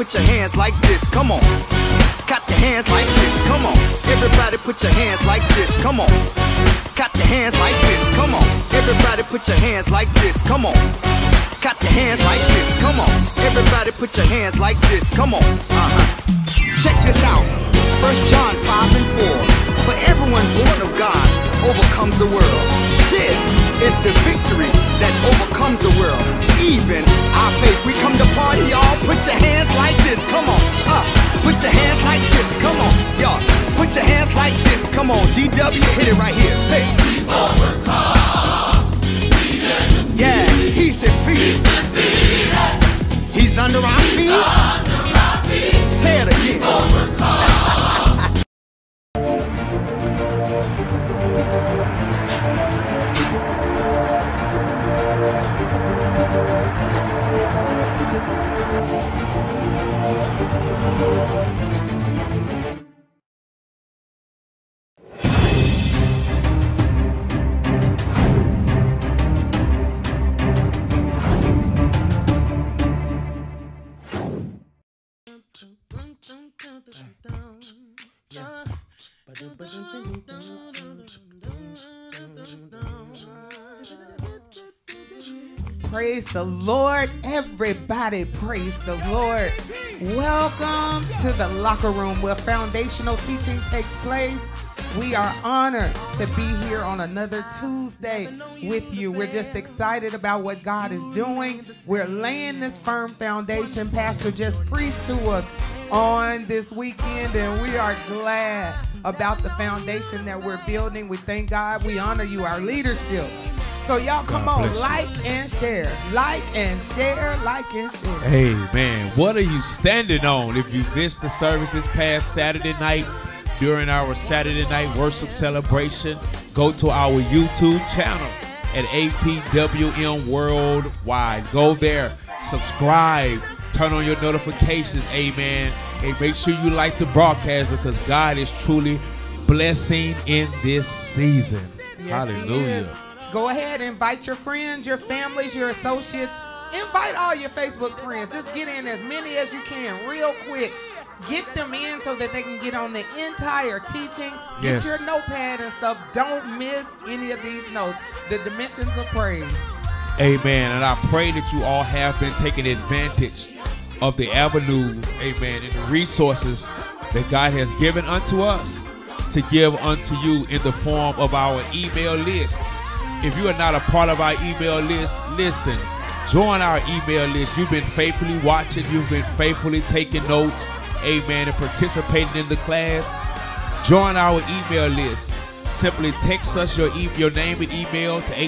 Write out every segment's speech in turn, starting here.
put your hands like this, come on. Got the hands like this, come on. Everybody put your hands like this, come on. Got the hands like this, come on. Everybody put your hands like this, come on. Got the hands like this, come on. Everybody put your hands like this, come on. Check this out. 1 John 5 and 4. For everyone born of God overcomes the world. This is the victory that overcomes the world, even our faith. We come to party, y'all. Put your hands like this, come on. Put your hands like this, come on. Y'all, put your hands like this, come on. DW, hit it right here. Say, we overcome. Yeah, he's defeated. He's under our feet. Say it again. Overcome. Praise the Lord, everybody. Praise the Lord. Welcome to the locker room where foundational teaching takes place. We are honored to be here on another Tuesday with you. We're just excited about what God is doing. We're laying this firm foundation. Pastor just preached to us on this weekend, and we are glad about the foundation that we're building. We thank God. We honor you, our leadership. So y'all come on, like and share. Like and share, like and share. Hey, man, what are you standing on? If you missed the service this past Saturday night, during our Saturday night worship celebration, go to our YouTube channel at APWM Worldwide. Go there, subscribe, turn on your notifications, amen. And make sure you like the broadcast because God is truly blessing in this season. Yes, hallelujah. Go ahead, invite your friends, your families, your associates. Invite all your Facebook friends. Just get in as many as you can real quick. Get them in so that they can get on the entire teaching. Get your notepad and stuff. Don't miss any of these notes. The dimensions of praise. Amen. And I pray that you all have been taking advantage of the avenues, amen, and the resources that God has given unto us to give unto you in the form of our email list. If you are not a part of our email list, listen, join our email list. You've been faithfully watching. You've been faithfully taking notes, amen, and participating in the class. Join our email list. Simply text us your name and email to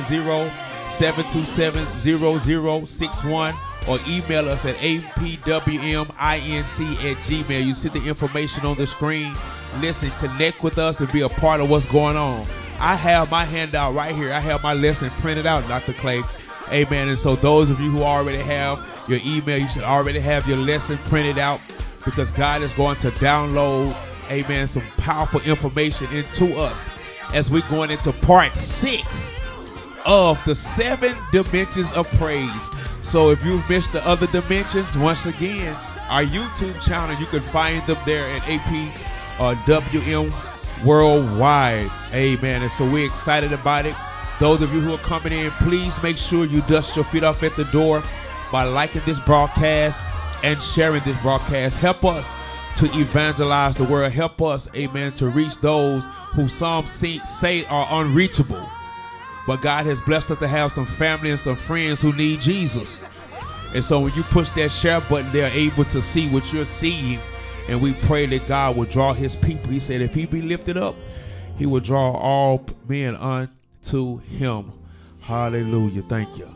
870-727-0061 or email us at apwminc@gmail. You see the information on the screen. Listen, connect with us and be a part of what's going on. I have my handout right here. I have my lesson printed out, Dr. Clay. Amen. And so those of you who already have your email, you should already have your lesson printed out because God is going to download, amen, some powerful information into us as we're going into part 6 of the 7 dimensions of praise. So if you've missed the other dimensions, once again, our YouTube channel, you can find them there at APWM Worldwide. Amen. And so we're excited about it. Those of you who are coming in, please make sure you dust your feet off at the door by liking this broadcast and sharing this broadcast. Help us to evangelize the world. Help us, amen, to reach those who some say are unreachable. But God has blessed us to have some family and some friends who need Jesus. And so when you push that share button, they're able to see what you're seeing. And we pray that God will draw his people. He said if he be lifted up, he will draw all men unto him. Hallelujah. Thank you.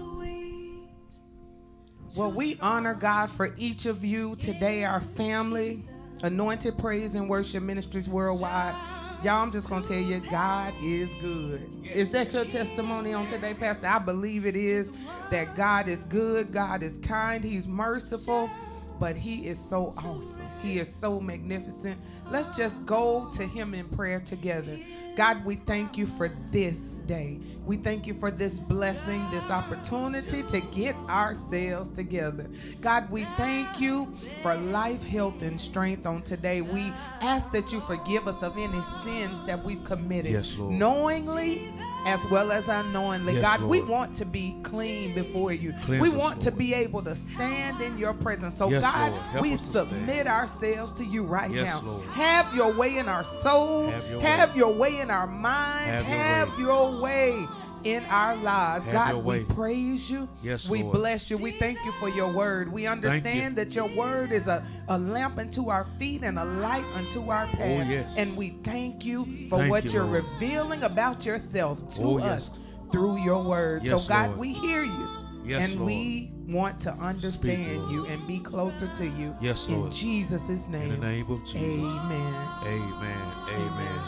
Well, we honor God for each of you today, our family, Anointed Praise and Worship Ministries Worldwide. Y'all, I'm just going to tell you, God is good. Is that your testimony on today, Pastor? I believe it is, that God is good, God is kind, he's merciful. but he is so awesome. He is so magnificent. Let's just go to him in prayer together. God, we thank you for this day. We thank you for this blessing, this opportunity to get ourselves together. God, we thank you for life, health, and strength on today. We ask that you forgive us of any sins that we've committed, Yes, Lord. knowingly as well as unknowingly. Yes, God, we Lord. want to be clean before you. Cleanse we us, want to Lord. be able to stand in your presence. So Yes, God, Lord. Help we us to stand. submit ourselves to you right Yes, now. Lord. Have your way in our souls. Have your way. Your way in our minds. Have Have your your way in our lives. Have God, your we way. praise you. Yes, we Lord. bless you. We thank you for your word. We understand that your word is a lamp unto our feet and a light unto our path. Oh, yes. And we thank you for Thank what you, you're Lord. revealing about yourself to Oh, us yes. through your word. Yes, So God, Lord. we hear you. Yes, and Lord. we want to understand Lord. you and be closer to you. Yes, in Lord. Jesus' name. In the name of Jesus. Amen. Amen. Amen.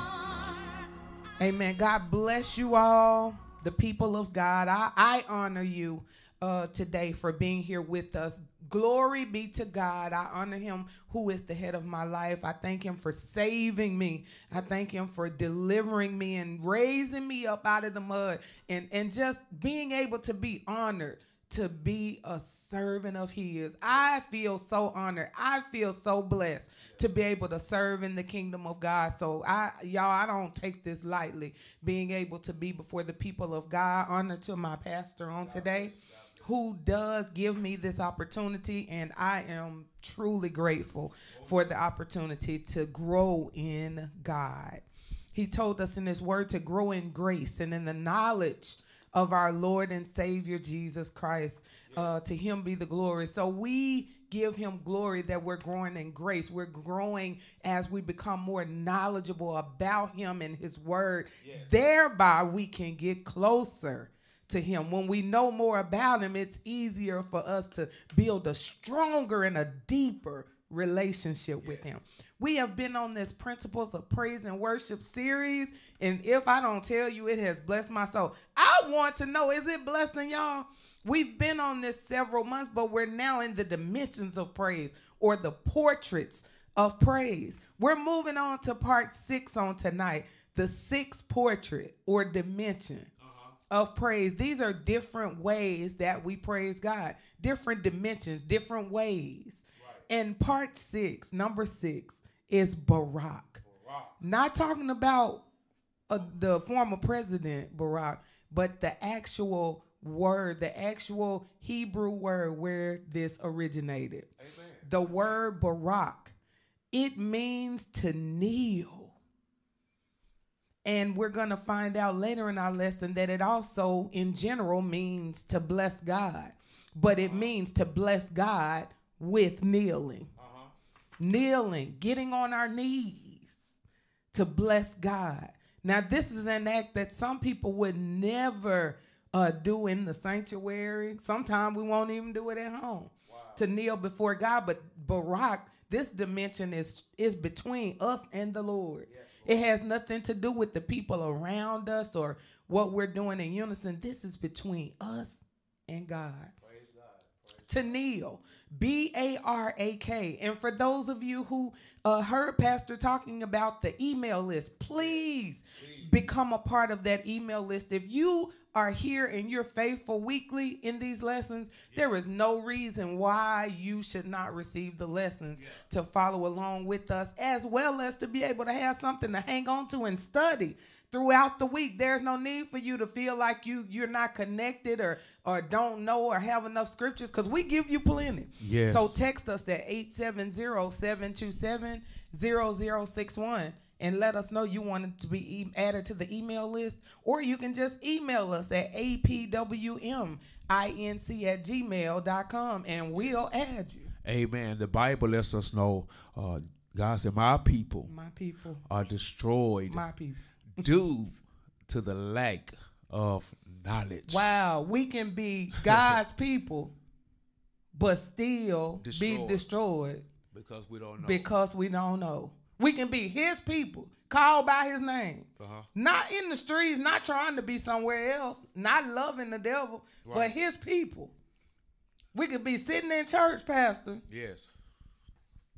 Amen. God bless you all, the people of God. I honor you today for being here with us. Glory be to God. I honor him who is the head of my life. I thank him for saving me. I thank him for delivering me and raising me up out of the mud and just being able to be honored to be a servant of his. I feel so honored. I feel so blessed to be able to serve in the kingdom of God. So I don't take this lightly, being able to be before the people of God. Honor to my pastor on today, who does give me this opportunity, and I am truly grateful for the opportunity to grow in God. He told us in his word to grow in grace and in the knowledge of our Lord and Savior Jesus Christ. To him be the glory. So we give him glory that we're growing in grace. We're growing as we become more knowledgeable about him and his word. Yes. Thereby we can get closer to him. When we know more about him, it's easier for us to build a stronger and a deeper relationship with him. We have been on this Principles of Praise and Worship series, and if I don't tell you, it has blessed my soul. I want to know, is it blessing y'all? We've been on this several months, but we're now in the dimensions of praise, or the portraits of praise. We're moving on to part 6 on tonight, the 6th portrait or dimension of praise. These are different ways that we praise God, different dimensions, different ways. And part 6, number 6, is Barak. Not talking about the former president Barak, but the actual word, the actual Hebrew word where this originated. Amen. The word Barak, it means to kneel. And we're going to find out later in our lesson that it also, in general, means to bless God. But it means to bless God with kneeling. Kneeling, getting on our knees to bless God. Now, this is an act that some people would never do in the sanctuary. Sometimes we won't even do it at home. To kneel before God. But Barak, this dimension is between us and the Lord. Yes, Lord. It has nothing to do with the people around us or what we're doing in unison. This is between us and God. Praise God. To kneel. B-A-R-A-K. And for those of you who heard Pastor talking about the email list, please become a part of that email list. If you are here and you're faithful weekly in these lessons, there is no reason why you should not receive the lessons to follow along with us, as well as to be able to have something to hang on to and study throughout the week. There's no need for you to feel like you're not connected or don't know or have enough scriptures, because we give you plenty. Yes. So text us at 870-727-0061 and let us know you wanted to be added to the email list, or you can just email us at apwminc@gmail.com and we'll add you. Amen. The Bible lets us know, God said, my people are destroyed. My people. Due to the lack of knowledge. Wow, we can be God's people, but still be destroyed because we don't know. Because we don't know. We can be his people, called by his name. Not in the streets, not trying to be somewhere else, not loving the devil, but his people. We could be sitting in church, Pastor. Yes.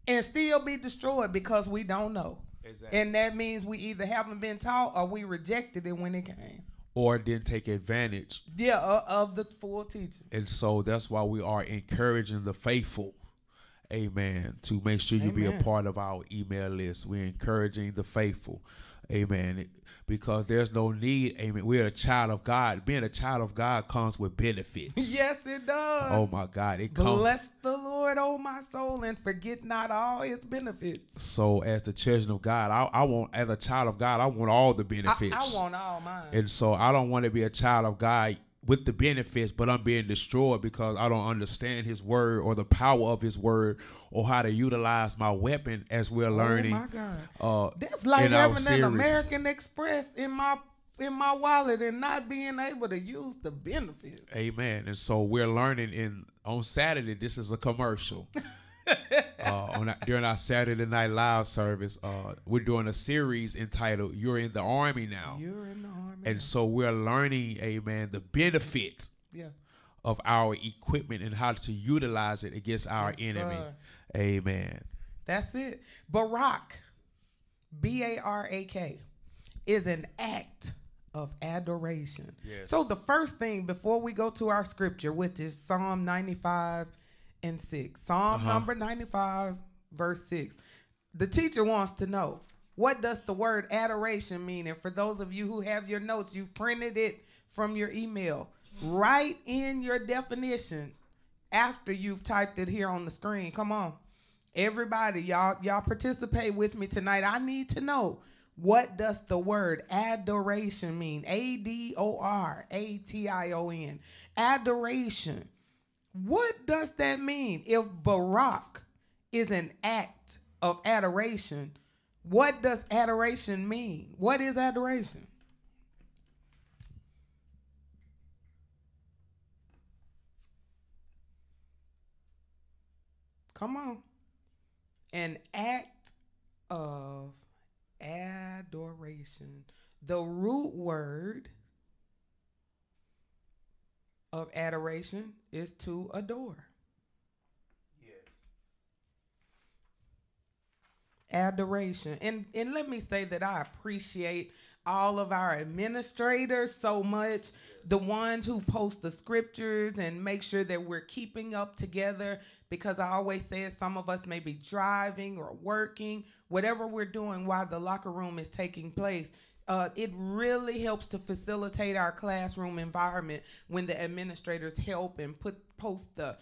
and still be destroyed because we don't know. Exactly. And that means we either haven't been taught or we rejected it when it came. Or didn't take advantage. Yeah, of the full teaching. And so that's why we are encouraging the faithful, amen, to make sure you be a part of our email list. We're encouraging the faithful, amen, because there's no need, amen. We're a child of God. Being a child of God comes with benefits. Yes, it does. Oh, my God. It comes. Bless the Lord, oh my soul, and forget not all his benefits. So as the children of God, I want, as a child of God, I want all the benefits. I want all mine. And so I don't want to be a child of God with the benefits, but I'm being destroyed because I don't understand his word or the power of his word or how to utilize my weapon, as we're learning. Oh my God. That's like having an American Express in my wallet and not being able to use the benefits. Amen. And so we're learning on Saturday. This is a commercial. During our Saturday Night Live service, we're doing a series entitled "You're in the Army Now." You're in the army. And so we're learning, amen, the benefits of our equipment and how to utilize it against our enemy. Sir. Amen. That's it. Barak, B-A-R-A-K, is an act of adoration. Yes. So the first thing before we go to our scripture, which is Psalm 95:6, Psalm number 95, verse 6, the teacher wants to know, what does the word adoration mean? And for those of you who have your notes, you've printed it from your email. Write in your definition after you've typed it here on the screen. Come on. Everybody, y'all participate with me tonight. I need to know, what does the word adoration mean? A-D-O-R-A-T-I-O-N. Adoration. What does that mean? If Barak is an act of adoration, what does adoration mean? What is adoration? Come on. An act of adoration. The root word of adoration is to adore. Adoration. And let me say that I appreciate all of our administrators so much, the ones who post the scriptures and make sure that we're keeping up together, because I always say some of us may be driving or working, whatever we're doing while the locker room is taking place. It really helps to facilitate our classroom environment when the administrators help and post the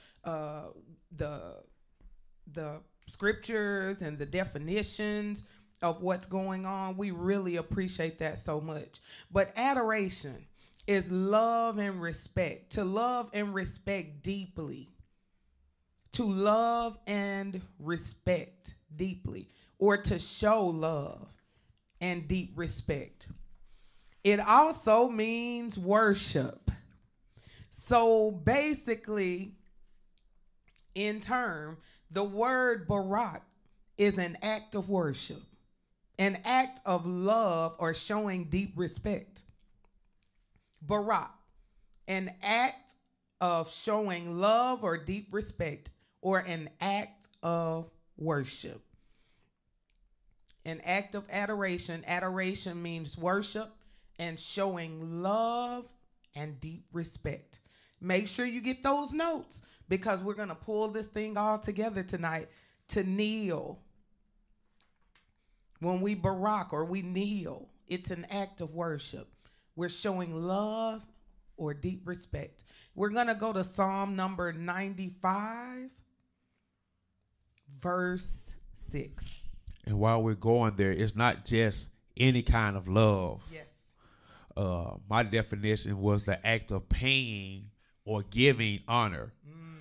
scriptures and the definitions of what's going on. We really appreciate that so much. But adoration is love and respect. To love and respect deeply. To love and respect deeply, or to show love and deep respect. It also means worship. So basically, in turn, the word Barak is an act of worship, an act of love or showing deep respect. Barak, an act of showing love or deep respect, or an act of worship. An act of adoration. Adoration means worship and showing love and deep respect. Make sure you get those notes, because we're going to pull this thing all together tonight. To kneel. When we Barak or we kneel, it's an act of worship. We're showing love or deep respect. We're going to go to Psalm number 95, verse 6. And while we're going there, it's not just any kind of love. Yes. My definition was the act of paying or giving honor.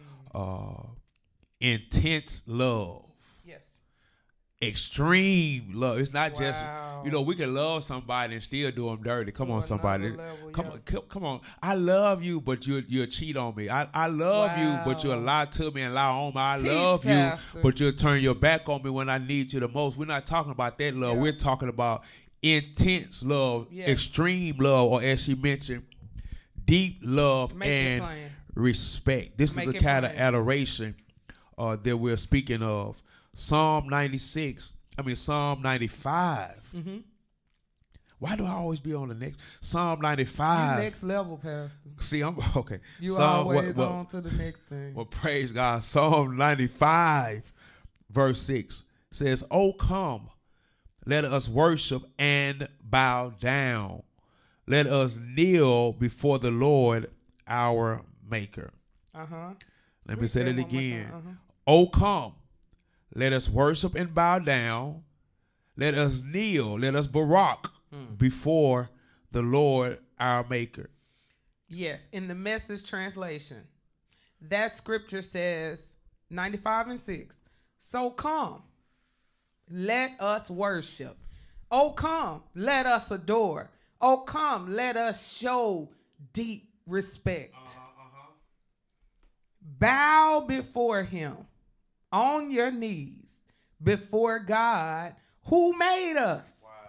Intense love. Yes. Extreme love. It's not just, we can love somebody and still do them dirty. Come on, somebody. Come on. I love you, but you'll cheat on me. I love you, but you'll lie to me and lie on me. I love you, but you'll turn your back on me when I need you the most. We're not talking about that love. We're talking about intense love, extreme love, or as she mentioned, deep love and respect. This is the kind of adoration that we're speaking of. Psalm 95. Mm-hmm. Why do I always be on the next? Psalm 95. You next level, Pastor. See, I'm okay. You Psalm, always on to the next thing. Well, praise God. Psalm 95, verse 6 says, "Oh, come, let us worship and bow down. Let us kneel before the Lord our Maker." Let me say that again. "Oh, come, let us worship and bow down. Let us kneel, let us Barak before the Lord our Maker." Yes, in the Message translation, that scripture says 95:6. So come, let us worship. Oh, come, let us adore. Oh, come, let us show deep respect. Bow before him on your knees before God who made us. Wow.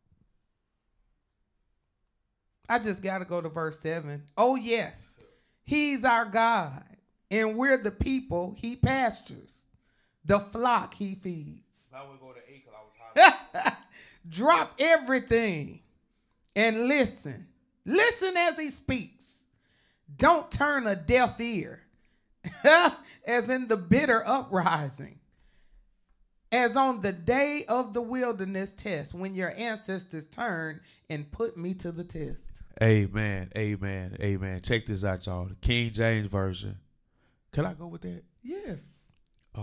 I just got to go to verse 7. Oh, yes, he's our God, and we're the people he pastures, the flock he feeds. Now we go to 8 because I was hot. Drop everything and listen. Listen as he speaks. Don't turn a deaf ear, as in the bitter uprising, as on the day of the wilderness test, when your ancestors turned and put me to the test. Amen, amen, amen. Check this out, y'all. The King James Version. Can I go with that? Yes.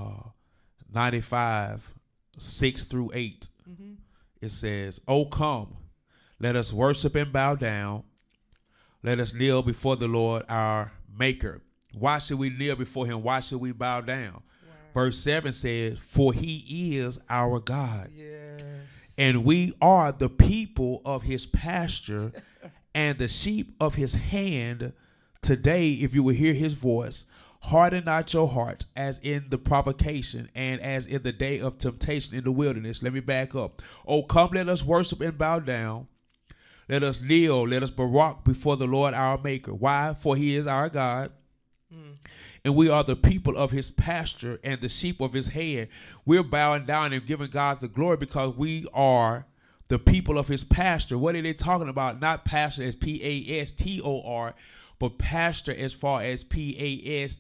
95, 6 through 8. Mm-hmm. It says, "Oh, come, let us worship and bow down. Let us kneel before the Lord our Maker." Why should we kneel before him? Why should we bow down? Wow. Verse 7 says, "For he is our God. Yes. And we are the people of his pasture and the sheep of his hand. Today, if you will hear his voice, harden not your heart as in the provocation and as in the day of temptation in the wilderness." Let me back up. "Oh, come, let us worship and bow down. Let us kneel, let us Barak before the Lord our Maker." Why? For he is our God. And we are the people of his pasture and the sheep of his hand. We're bowing down and giving God the glory because we are the people of his pasture. What are they talking about? Not pasture as Pastor, but pasture as far as Pasture.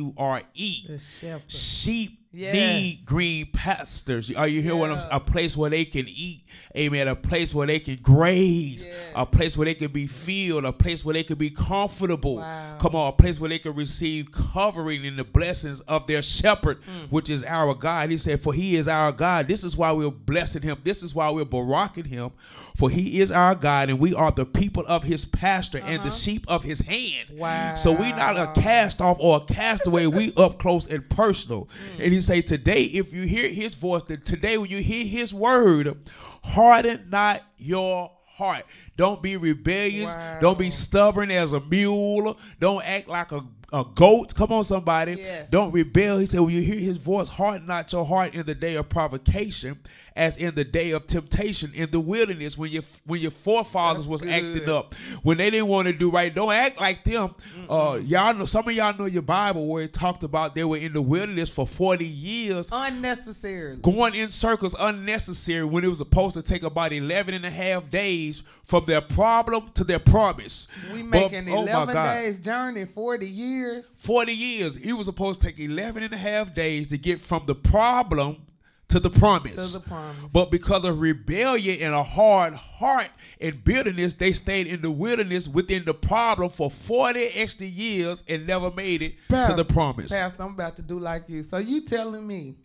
Sheep need green pastures. Are you hearing what I'm saying? A place where they can eat. Amen. A place where they can graze. A place where they can be filled. A place where they can be comfortable. Wow. Come on. A place where they can receive covering in the blessings of their shepherd, which is our God. He said, "For he is our God." This is why we're blessing him. This is why we're baraking him. For he is our God, and we are the people of his pasture and the sheep of his hand. Wow. So we not a cast off or a castaway. We up close and personal. And he say, today, if you hear his voice, that today when you hear his word, harden not your heart. Don't be rebellious. Wow. Don't be stubborn as a mule. Don't act like a goat. Come on, somebody. Yes. Don't rebel. He said, when you hear his voice, harden not your heart in the day of provocation, as in the day of temptation in the wilderness, when your forefathers was acting up, when they didn't want to do right. Don't act like them. Y'all know, some of y'all know your Bible where it talked about they were in the wilderness for 40 years. Unnecessarily. Going in circles unnecessary, when it was supposed to take about 11 and a half days from their problem to their promise. We making 11 days journey, 40 years. 40 years. It was supposed to take 11 and a half days to get from the problem to the promise. To the promise. But because of rebellion and a hard heart and bitterness, they stayed in the wilderness within the problem for 40 extra years and never made it to the promise. Pastor, I'm about to do like you. So you telling me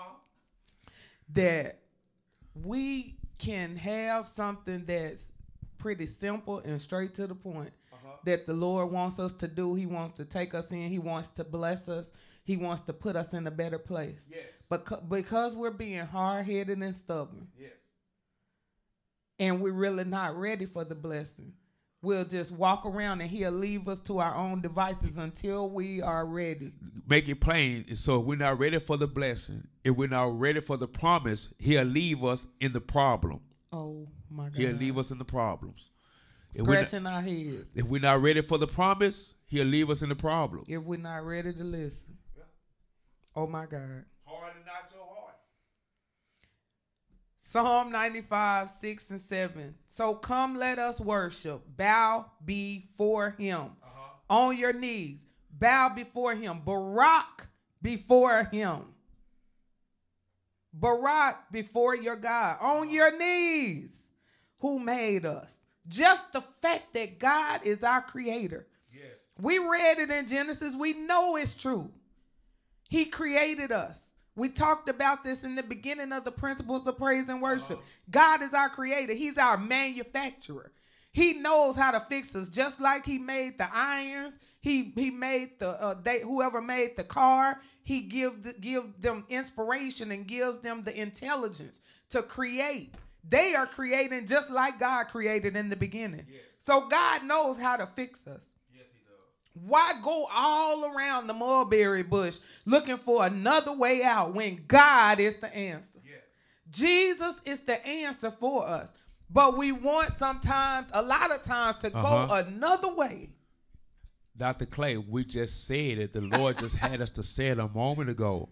that we can have something that's pretty simple and straight to the point, that the Lord wants us to do. He wants to take us in. He wants to bless us. He wants to put us in a better place. Yes. But because we're being hard-headed and stubborn, Yes. and we're really not ready for the blessing, we'll just walk around and he'll leave us to our own devices until we are ready. Make it plain. So if we're not ready for the blessing, if we're not ready for the promise, he'll leave us in the problem. Oh, my God. He'll leave us in the problems. Scratching our heads. If we're not ready for the promise, he'll leave us in the problem. If we're not ready to listen. Oh, my God. Harden not your heart. Psalm 95, 6 and 7. So come, let us worship. Bow before him. On your knees. Bow before him. Barak before him. Barak before your God. On your knees. Who made us? Just the fact that God is our creator. Yes. We read it in Genesis. We know it's true. He created us. We talked about this in the beginning of the principles of praise and worship. God is our creator. He's our manufacturer. He knows how to fix us, just like he made the irons. He made the whoever made the car. He give them inspiration and gives them the intelligence to create. They are creating just like God created in the beginning. Yes. So God knows how to fix us. Why go all around the mulberry bush looking for another way out when God is the answer? Yes. Jesus is the answer for us. But we want sometimes, a lot of times, to go another way. Dr. Clay, we just said it. The Lord just had us to say it a moment ago.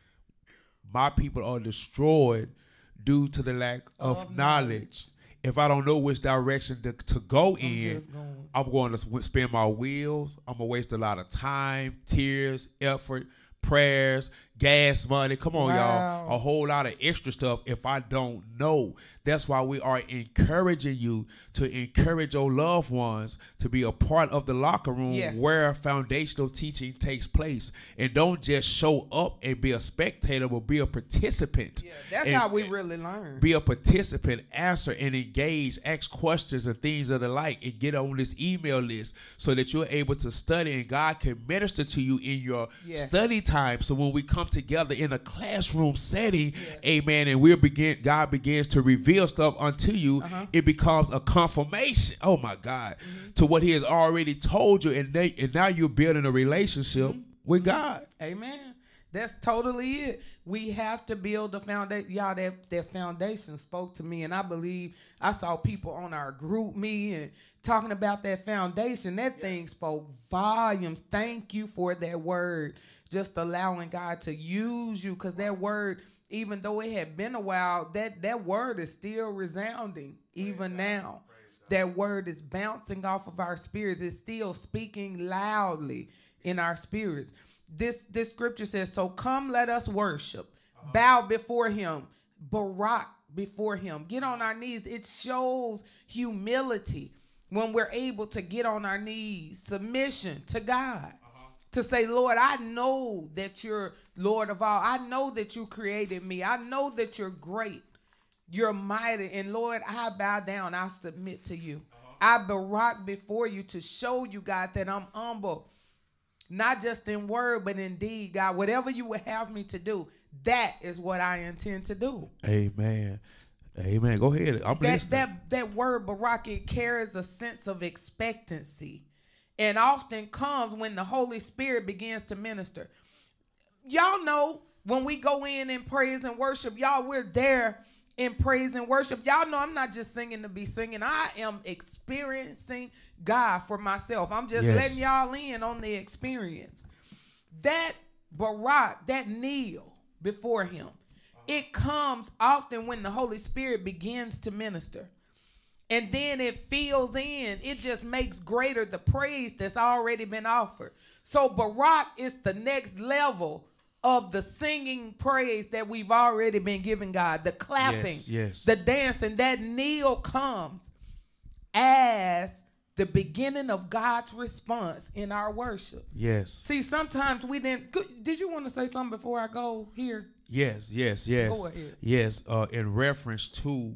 My people are destroyed due to the lack of knowledge. If I don't know which direction to go in, I'm going to spin my wheels. I'm going to waste a lot of time, tears, effort, prayers, gas money. Come on, y'all. A whole lot of extra stuff if I don't know. That's why we are encouraging you to encourage your loved ones to be a part of the locker room where foundational teaching takes place. And don't just show up and be a spectator, but be a participant. Yeah, that's how we really learn. Be a participant, answer and engage, ask questions and things of the like, and get on this email list so that you're able to study and God can minister to you in your study time. So when we come together in a classroom setting, amen, and God begins to reveal stuff unto you, it becomes a confirmation, oh my God, to what he has already told you, and now you're building a relationship with God. Amen. That's totally it. We have to build the foundation. Y'all, that foundation spoke to me, and I believe I saw people on our group me and talking about that foundation. That thing spoke volumes. Thank you for that word. Just allowing God to use you, because that word, even though it had been a while, that word is still resounding even now. That word is bouncing off of our spirits. It's still speaking loudly in our spirits. This scripture says, so come, let us worship. Bow before him. Barak before him. Get on our knees. It shows humility when we're able to get on our knees. Submission to God. To say, Lord, I know that you're Lord of all. I know that you created me. I know that you're great. You're mighty. And Lord, I bow down. I submit to you. I barak before you to show you, God, that I'm humble. Not just in word, but in deed, God. Whatever you would have me to do, that is what I intend to do. Amen. Amen. Go ahead. I'm listening. That word barak, it carries a sense of expectancy. And often comes when the Holy Spirit begins to minister. Y'all know when we go in praise and worship, y'all, we're there in praise and worship. Y'all know I'm not just singing to be singing. I am experiencing God for myself. I'm just letting y'all in on the experience. That barak, that kneel before him, it comes often when the Holy Spirit begins to minister. And then it fills in. It just makes greater the praise that's already been offered. So Barak is the next level of the singing praise that we've already been giving God. The clapping, the dancing. That kneel comes as the beginning of God's response in our worship. Yes. See, sometimes we didn't. Did you want to say something before I go here? Yes. Go ahead. Yes, in reference to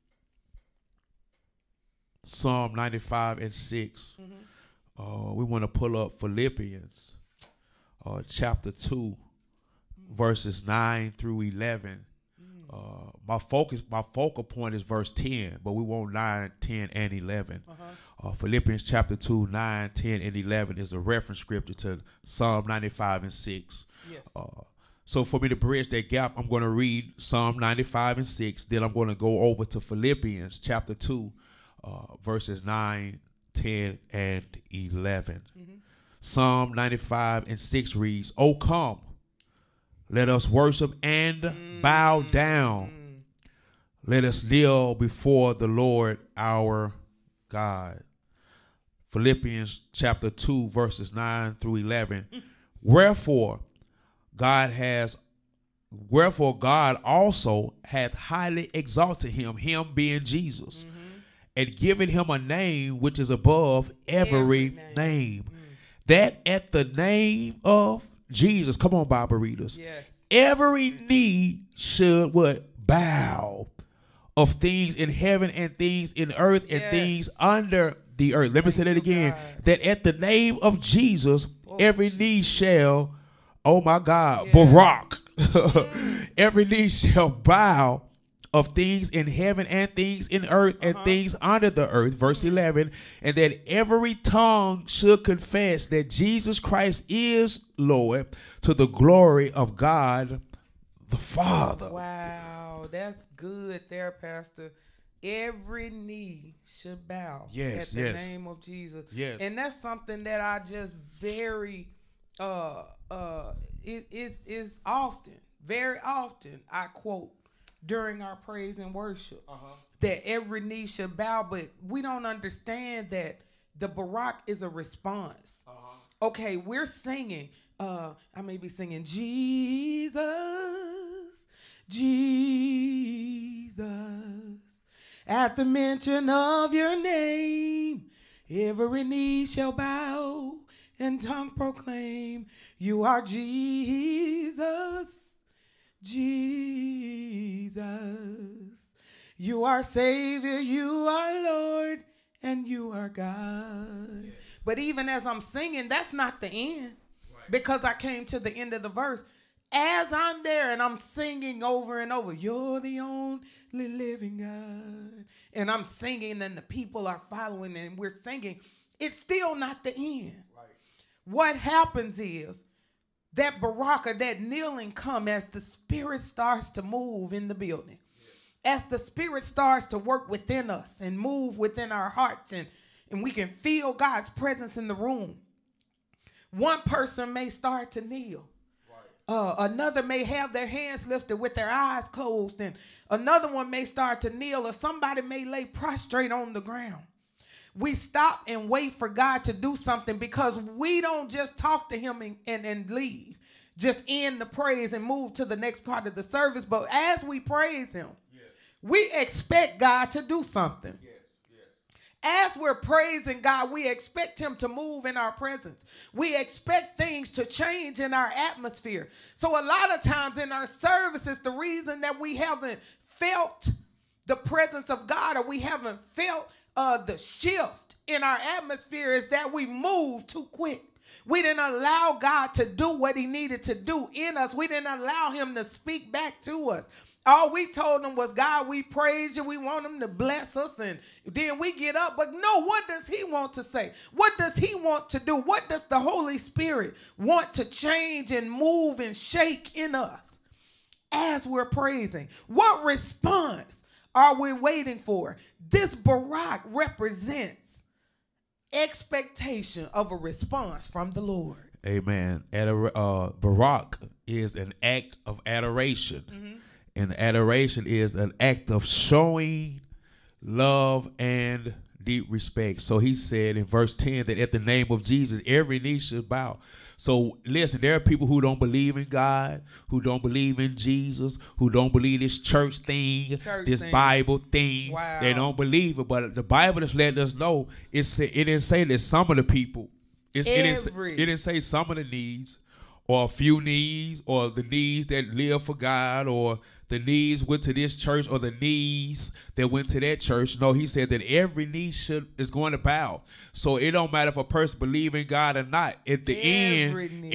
Psalm 95 and 6. We want to pull up Philippians chapter 2, verses 9 through 11. My focal point is verse 10, but we want 9, 10, and 11. Philippians chapter 2, 9, 10, and 11 is a reference scripture to Psalm 95 and 6. Yes. So for me to bridge that gap, I'm going to read Psalm 95 and 6. Then I'm going to go over to Philippians chapter 2, verses 9, 10, and 11. Psalm 95 and 6 reads, "O come, let us worship and bow down. let us kneel before the Lord our God. Philippians chapter 2, verses 9 through 11. Wherefore God also hath highly exalted him being Jesus, and given him a name which is above every name. That at the name of Jesus, come on, Bible readers, Yes. every knee should what? Bow, of things in heaven and things in earth and things under the earth. Let me say that again. God. That at the name of Jesus, every knee shall, oh my God, Yes. Barak. Every knee shall bow, of things in heaven and things in earth and things under the earth. Verse 11. And that every tongue should confess that Jesus Christ is Lord, to the glory of God the Father. Wow, that's good there, Pastor. Every knee should bow Yes, at the yes. name of Jesus. Yes. And that's something that I just very it is often, very often I quote during our praise and worship that every knee should bow, but we don't understand that the Barak is a response. Okay, we're singing. I may be singing Jesus, Jesus. At the mention of your name, every knee shall bow and tongue proclaim, you are Jesus, Jesus. You are Savior, you are Lord, and you are God. But even as I'm singing, that's not the end. Because I came to the end of the verse. As I'm there and I'm singing over and over, you're the only living God. And I'm singing and the people are following and we're singing. It's still not the end. Right. What happens is that Barak, or that kneeling, come as the Spirit starts to move in the building. As the Spirit starts to work within us and move within our hearts, and we can feel God's presence in the room. One person may start to kneel. Another may have their hands lifted with their eyes closed, and another one may start to kneel, or somebody may lay prostrate on the ground. We stop and wait for God to do something, because we don't just talk to him and leave, just end the praise and move to the next part of the service. But as we praise him, we expect God to do something. As we're praising God, we expect him to move in our presence. We expect things to change in our atmosphere. So a lot of times in our services, the reason that we haven't felt the presence of God, or we haven't felt the shift in our atmosphere, is that we move too quick. We didn't allow God to do what he needed to do in us. We didn't allow him to speak back to us. All we told him was, God, we praise you. We want him to bless us. And then we get up. But no, what does he want to say? What does he want to do? What does the Holy Spirit want to change and move and shake in us as we're praising? What response are we waiting for? This Barak represents expectation of a response from the Lord. Amen. Barak is an act of adoration. And adoration is an act of showing love and deep respect. So he said in verse 10 that at the name of Jesus, every knee should bow. So listen, there are people who don't believe in God, who don't believe in Jesus, who don't believe this church thing, Bible thing. Wow. They don't believe it. But the Bible has let us know, it didn't say that some of the people, it didn't say some of the needs, or a few needs, or the needs that live for God, or the needs went to this church, or the needs that went to that church. No, he said that every knee is going to bow. So it don't matter if a person believes in God or not. At the end,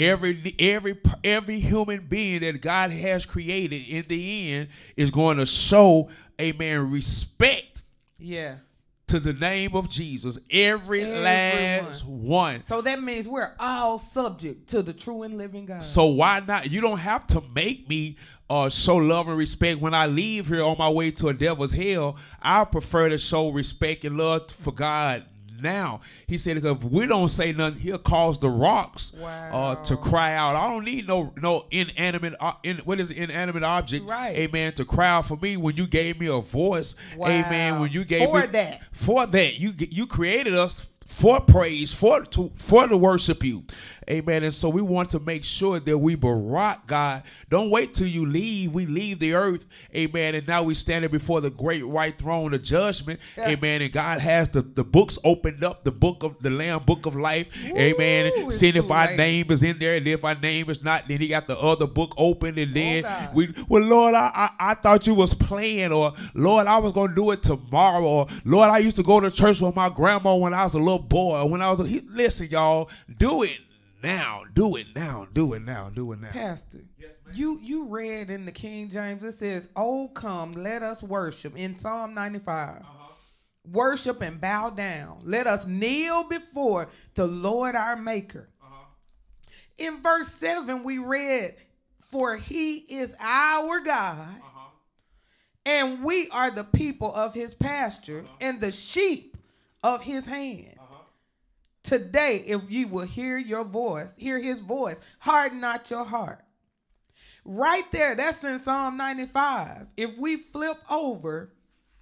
every human being that God has created in the end is going to show, amen, respect. Yes. To the name of Jesus, every last one. So that means we're all subject to the true and living God. So why not? You don't have to make me show love and respect when I leave here on my way to a devil's hell. I prefer to show respect and love for God now. He said, if we don't say nothing, he'll cause the rocks Wow. to cry out. I don't need no inanimate, what is the inanimate object? Right. Amen. To cry out for me when you gave me a voice. Wow. Amen. When you gave For me that. For that. You created us for praise, for to worship you. Amen. And so we want to make sure that we Barak, God. Don't wait till you leave. We leave the earth. Amen. And now we standing before the great white throne of judgment. Yeah. Amen. And God has the books opened up, the book of the Lamb, book of life. Ooh, Amen. it's Seeing if too our late. name is in there, and if our name is not, then he got the other book open. And then God. Lord, I thought you was playing, or Lord, I was going to do it tomorrow, or Lord, I used to go to church with my grandma when I was a little boy. When I was listen, y'all, do it now. Do it now. Do it now. Do it now. Pastor, Yes, ma'am. you read in the King James, it says, "Oh, come, let us worship." In Psalm 95. Worship and bow down. Let us kneel before the Lord our Maker. In verse 7, we read, "For he is our God, and we are the people of his pasture, and the sheep of his hand." Today, if you will hear his voice, harden not your heart. Right there, that's in Psalm 95. If we flip over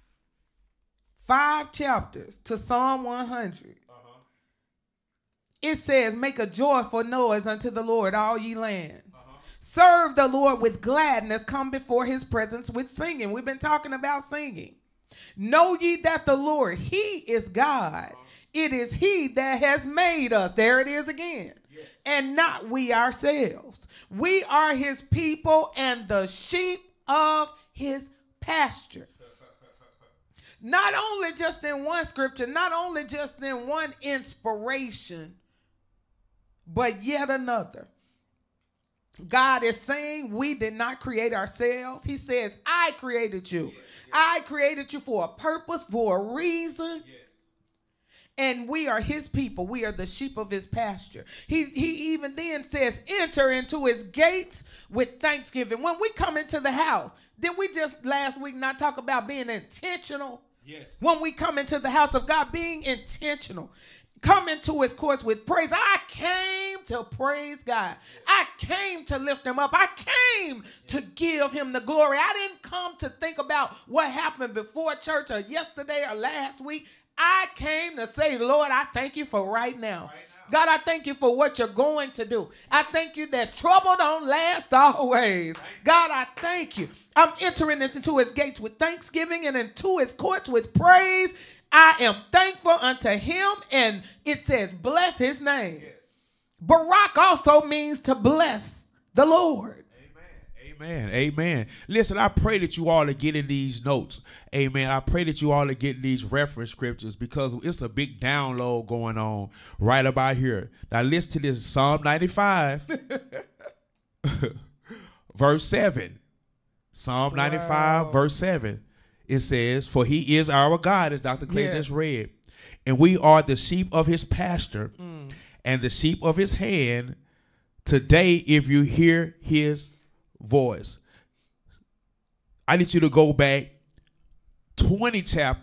5 chapters to Psalm 100, it says, "Make a joyful noise unto the Lord, all ye lands. Serve the Lord with gladness. Come before his presence with singing." We've been talking about singing. "Know ye that the Lord, he is God. It is he that has made us." There it is again. Yes. "And not we ourselves. We are his people and the sheep of his pasture." Not only just in one scripture, not only just in one inspiration, but yet another. God is saying we did not create ourselves. He says, "I created you. I created you for a purpose, for a reason." And we are his people. We are the sheep of his pasture. He even then says, "Enter into his gates with thanksgiving." When we come into the house, did we just last week not talk about being intentional? Yes. When we come into the house of God, being intentional. Come into his courts with praise. I came to praise God. I came to lift him up. I came to give him the glory. I didn't come to think about what happened before church or yesterday or last week. I came to say, "Lord, I thank you for right now. God, I thank you for what you're going to do. I thank you that trouble don't last always. God, I thank you. I'm entering into his gates with thanksgiving and into his courts with praise. I am thankful unto him." And it says, bless his name. Barak also means to bless the Lord. Amen. Amen. Listen, I pray that you all are getting these notes. Amen. I pray that you all are getting these reference scriptures, because it's a big download going on right about here. Now listen to this. Psalm 95, verse 7. Psalm 95, verse 7. It says, "For he is our God," as Dr. Clay just read, "and we are the sheep of his pasture and the sheep of his hand. Today, if you hear his voice." I need you to go back 20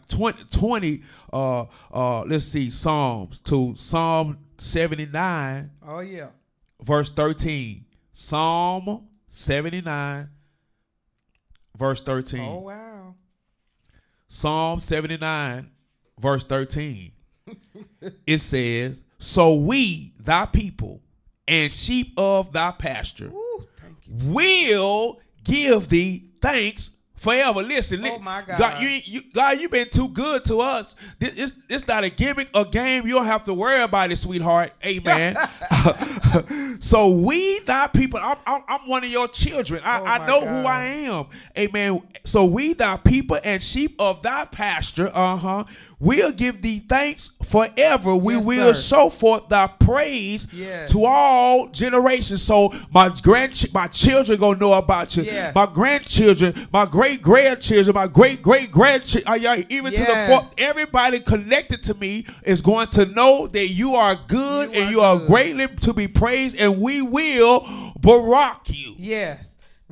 let's see, Psalms to Psalm 79. Oh yeah. Verse 13. Psalm 79 verse 13. Oh wow. Psalm 79 verse 13. It says, "So we, thy people, and sheep of thy pasture, Ooh, thank you. will give thee thanks forever." Listen, Oh my God. God, you've been too good to us. It's not a gimmick, a game. You don't have to worry about it, sweetheart. Amen. "So we, thy people," I'm one of your children. I know who I am. Amen. "So we, thy people, and sheep of thy pasture, will give thee thanks forever. We will show forth thy praise to all generations." So my children gonna know about you. Yes. My grandchildren, my great-grandchildren, my great-great-grandchildren, even to the fourth, everybody connected to me is going to know that you are good and you are greatly to be praised, and we will Barak you. Yes.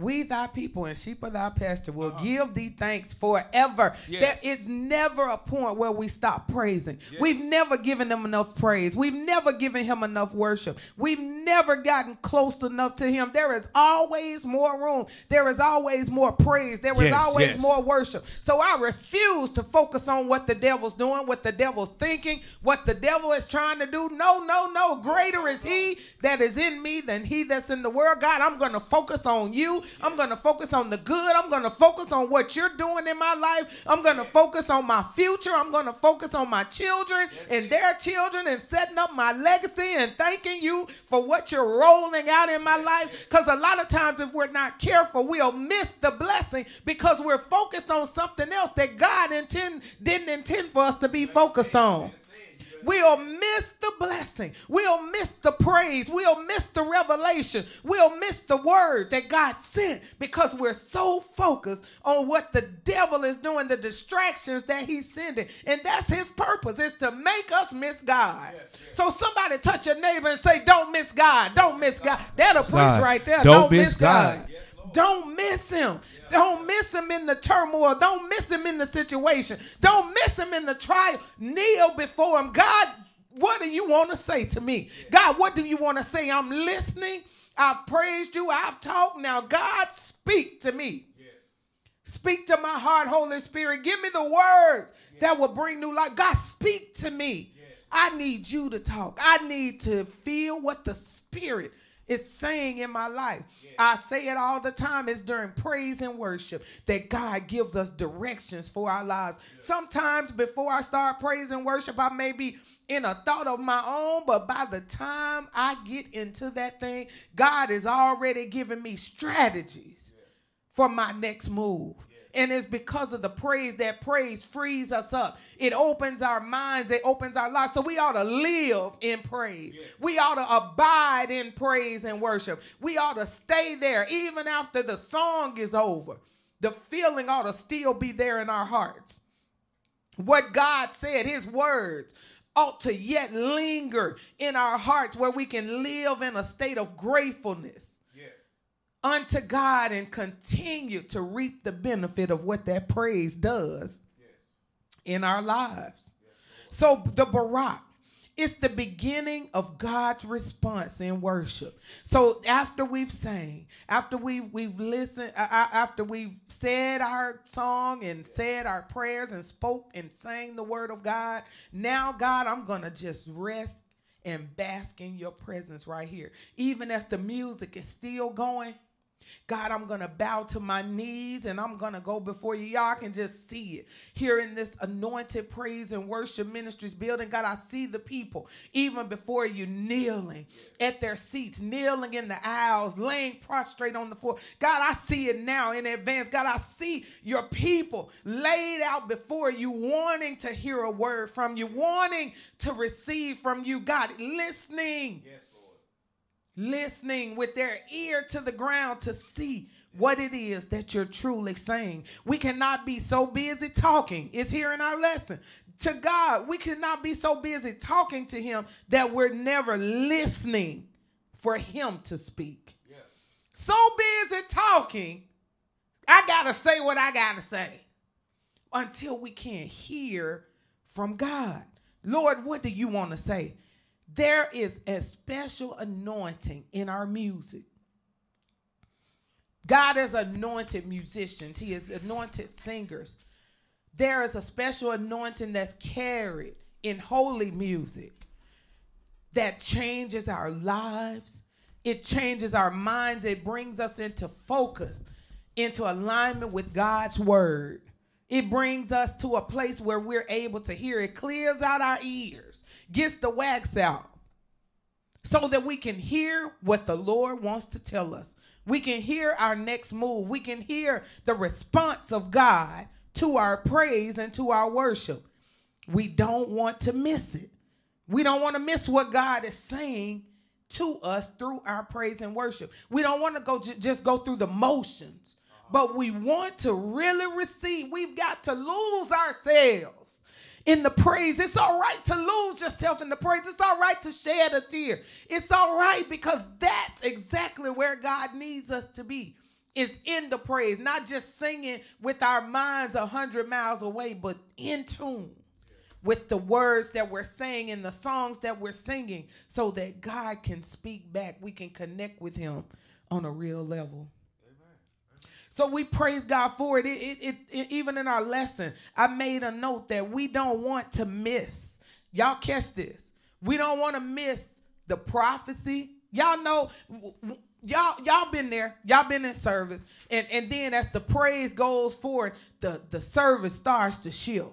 We thy people and sheep of thy pasture will give thee thanks forever. Yes. There is never a point where we stop praising. Yes. We've never given him enough praise. We've never given him enough worship. We've never gotten close enough to him. There is always more room. There is always more praise. There is always more worship. So I refuse to focus on what the devil's doing, what the devil's thinking, what the devil is trying to do. No, no, no. Greater is he that is in me than he that's in the world. God, I'm going to focus on you. I'm going to focus on the good. I'm going to focus on what you're doing in my life. I'm going to focus on my future. I'm going to focus on my children and their children and setting up my legacy and thanking you for what you're rolling out in my life. Because a lot of times if we're not careful, we'll miss the blessing because we're focused on something else that God didn't intend for us to be focused on. We'll miss the blessing. We'll miss the praise. We'll miss the revelation. We'll miss the word that God sent because we're so focused on what the devil is doing, the distractions that he's sending. And that's his purpose, is to make us miss God. So somebody touch your neighbor and say, don't miss God. Don't miss God. That'll preach right there. Don't miss God. Don't miss him. Don't miss him in the turmoil. Don't miss him in the situation. Don't miss him in the trial. Kneel before him. God, what do you want to say to me? God, what do you want to say? I'm listening. I've praised you. I've talked. Now, God, speak to me. Speak to my heart, Holy Spirit. Give me the words that will bring new life. God, speak to me. I need you to talk. I need to feel what the Spirit is saying in my life. I say it all the time. It's during praise and worship that God gives us directions for our lives. Sometimes before I start praise and worship, I may be in a thought of my own, but by the time I get into that thing, God is already giving me strategies for my next move. And it's because of the praise. That praise frees us up. It opens our minds. It opens our lives. So we ought to live in praise. We ought to abide in praise and worship. We ought to stay there even after the song is over. The feeling ought to still be there in our hearts. What God said, his words, ought to yet linger in our hearts where we can live in a state of gratefulness unto God and continue to reap the benefit of what that praise does in our lives. So the Barak is the beginning of God's response in worship. So after we've sang, after we've listened, after we've said our song and said our prayers and spoke and sang the word of God, now God, I'm going to just rest and bask in your presence right here. Even as the music is still going, God, I'm going to bow to my knees and I'm going to go before you. Y'all can just see it here in this anointed praise and worship ministries building. God, I see the people even before you kneeling at their seats, kneeling in the aisles, laying prostrate on the floor. God, I see it now in advance. God, I see your people laid out before you, wanting to hear a word from you, wanting to receive from you. God, listening. Listening with their ear to the ground to see what it is that you're truly saying. We cannot be so busy talking. It's here in our lesson. To God, we cannot be so busy talking to him that we're never listening for him to speak. So busy talking, I got to say what I got to say until we can't hear from God. Lord, what do you want to say? There is a special anointing in our music. God has anointed musicians. He has anointed singers. There is a special anointing that's carried in holy music that changes our lives. It changes our minds. It brings us into focus, into alignment with God's word. It brings us to a place where we're able to hear. It clears out our ears, gets the wax out so that we can hear what the Lord wants to tell us. We can hear our next move. We can hear the response of God to our praise and to our worship. We don't want to miss it. We don't want to miss what God is saying to us through our praise and worship. We don't want to just go through the motions, but we want to really receive. We've got to lose ourselves in the praise. It's all right to lose yourself in the praise. It's all right to shed a tear. It's all right because that's exactly where God needs us to be. is in the praise, not just singing with our minds 100 miles away, but in tune with the words that we're saying and the songs that we're singing, so that God can speak back. We can connect with him on a real level. So we praise God for it. Even in our lesson, I made a note that we don't want to miss. Y'all catch this. We don't want to miss the prophecy. Y'all know, y'all been there. Y'all been in service. And then as the praise goes forward, the service starts to shift.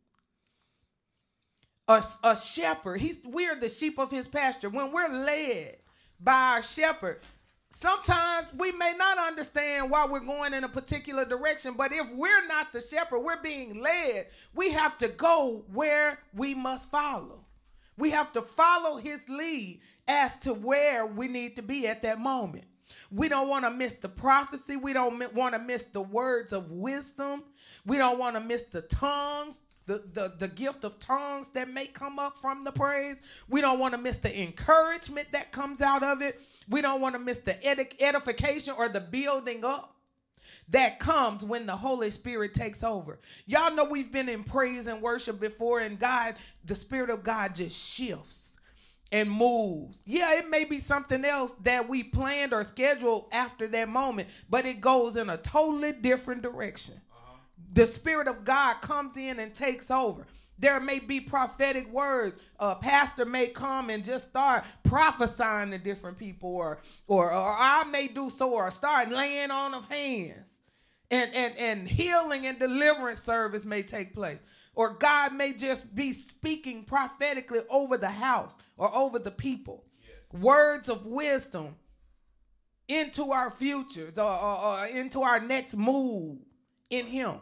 A shepherd, we're the sheep of his pasture. When we're led by our shepherd, sometimes we may not understand why we're going in a particular direction, but if we're not the shepherd, we're being led, we have to go where we must follow. We have to follow his lead as to where we need to be at that moment. We don't want to miss the prophecy. We don't want to miss the words of wisdom. We don't want to miss the tongues, the gift of tongues that may come up from the praise. We don't want to miss the encouragement that comes out of it. We don't want to miss the edification or the building up that comes when the Holy Spirit takes over. Y'all know we've been in praise and worship before, and God, the Spirit of God just shifts and moves. Yeah, it may be something else that we planned or scheduled after that moment, but it goes in a totally different direction. The Spirit of God comes in and takes over. There may be prophetic words. A pastor may come and just start prophesying to different people, or I may do so, or start laying on of hands. And healing and deliverance service may take place. Or God may just be speaking prophetically over the house or over the people. Yeah. Words of wisdom into our futures, or into our next move in him.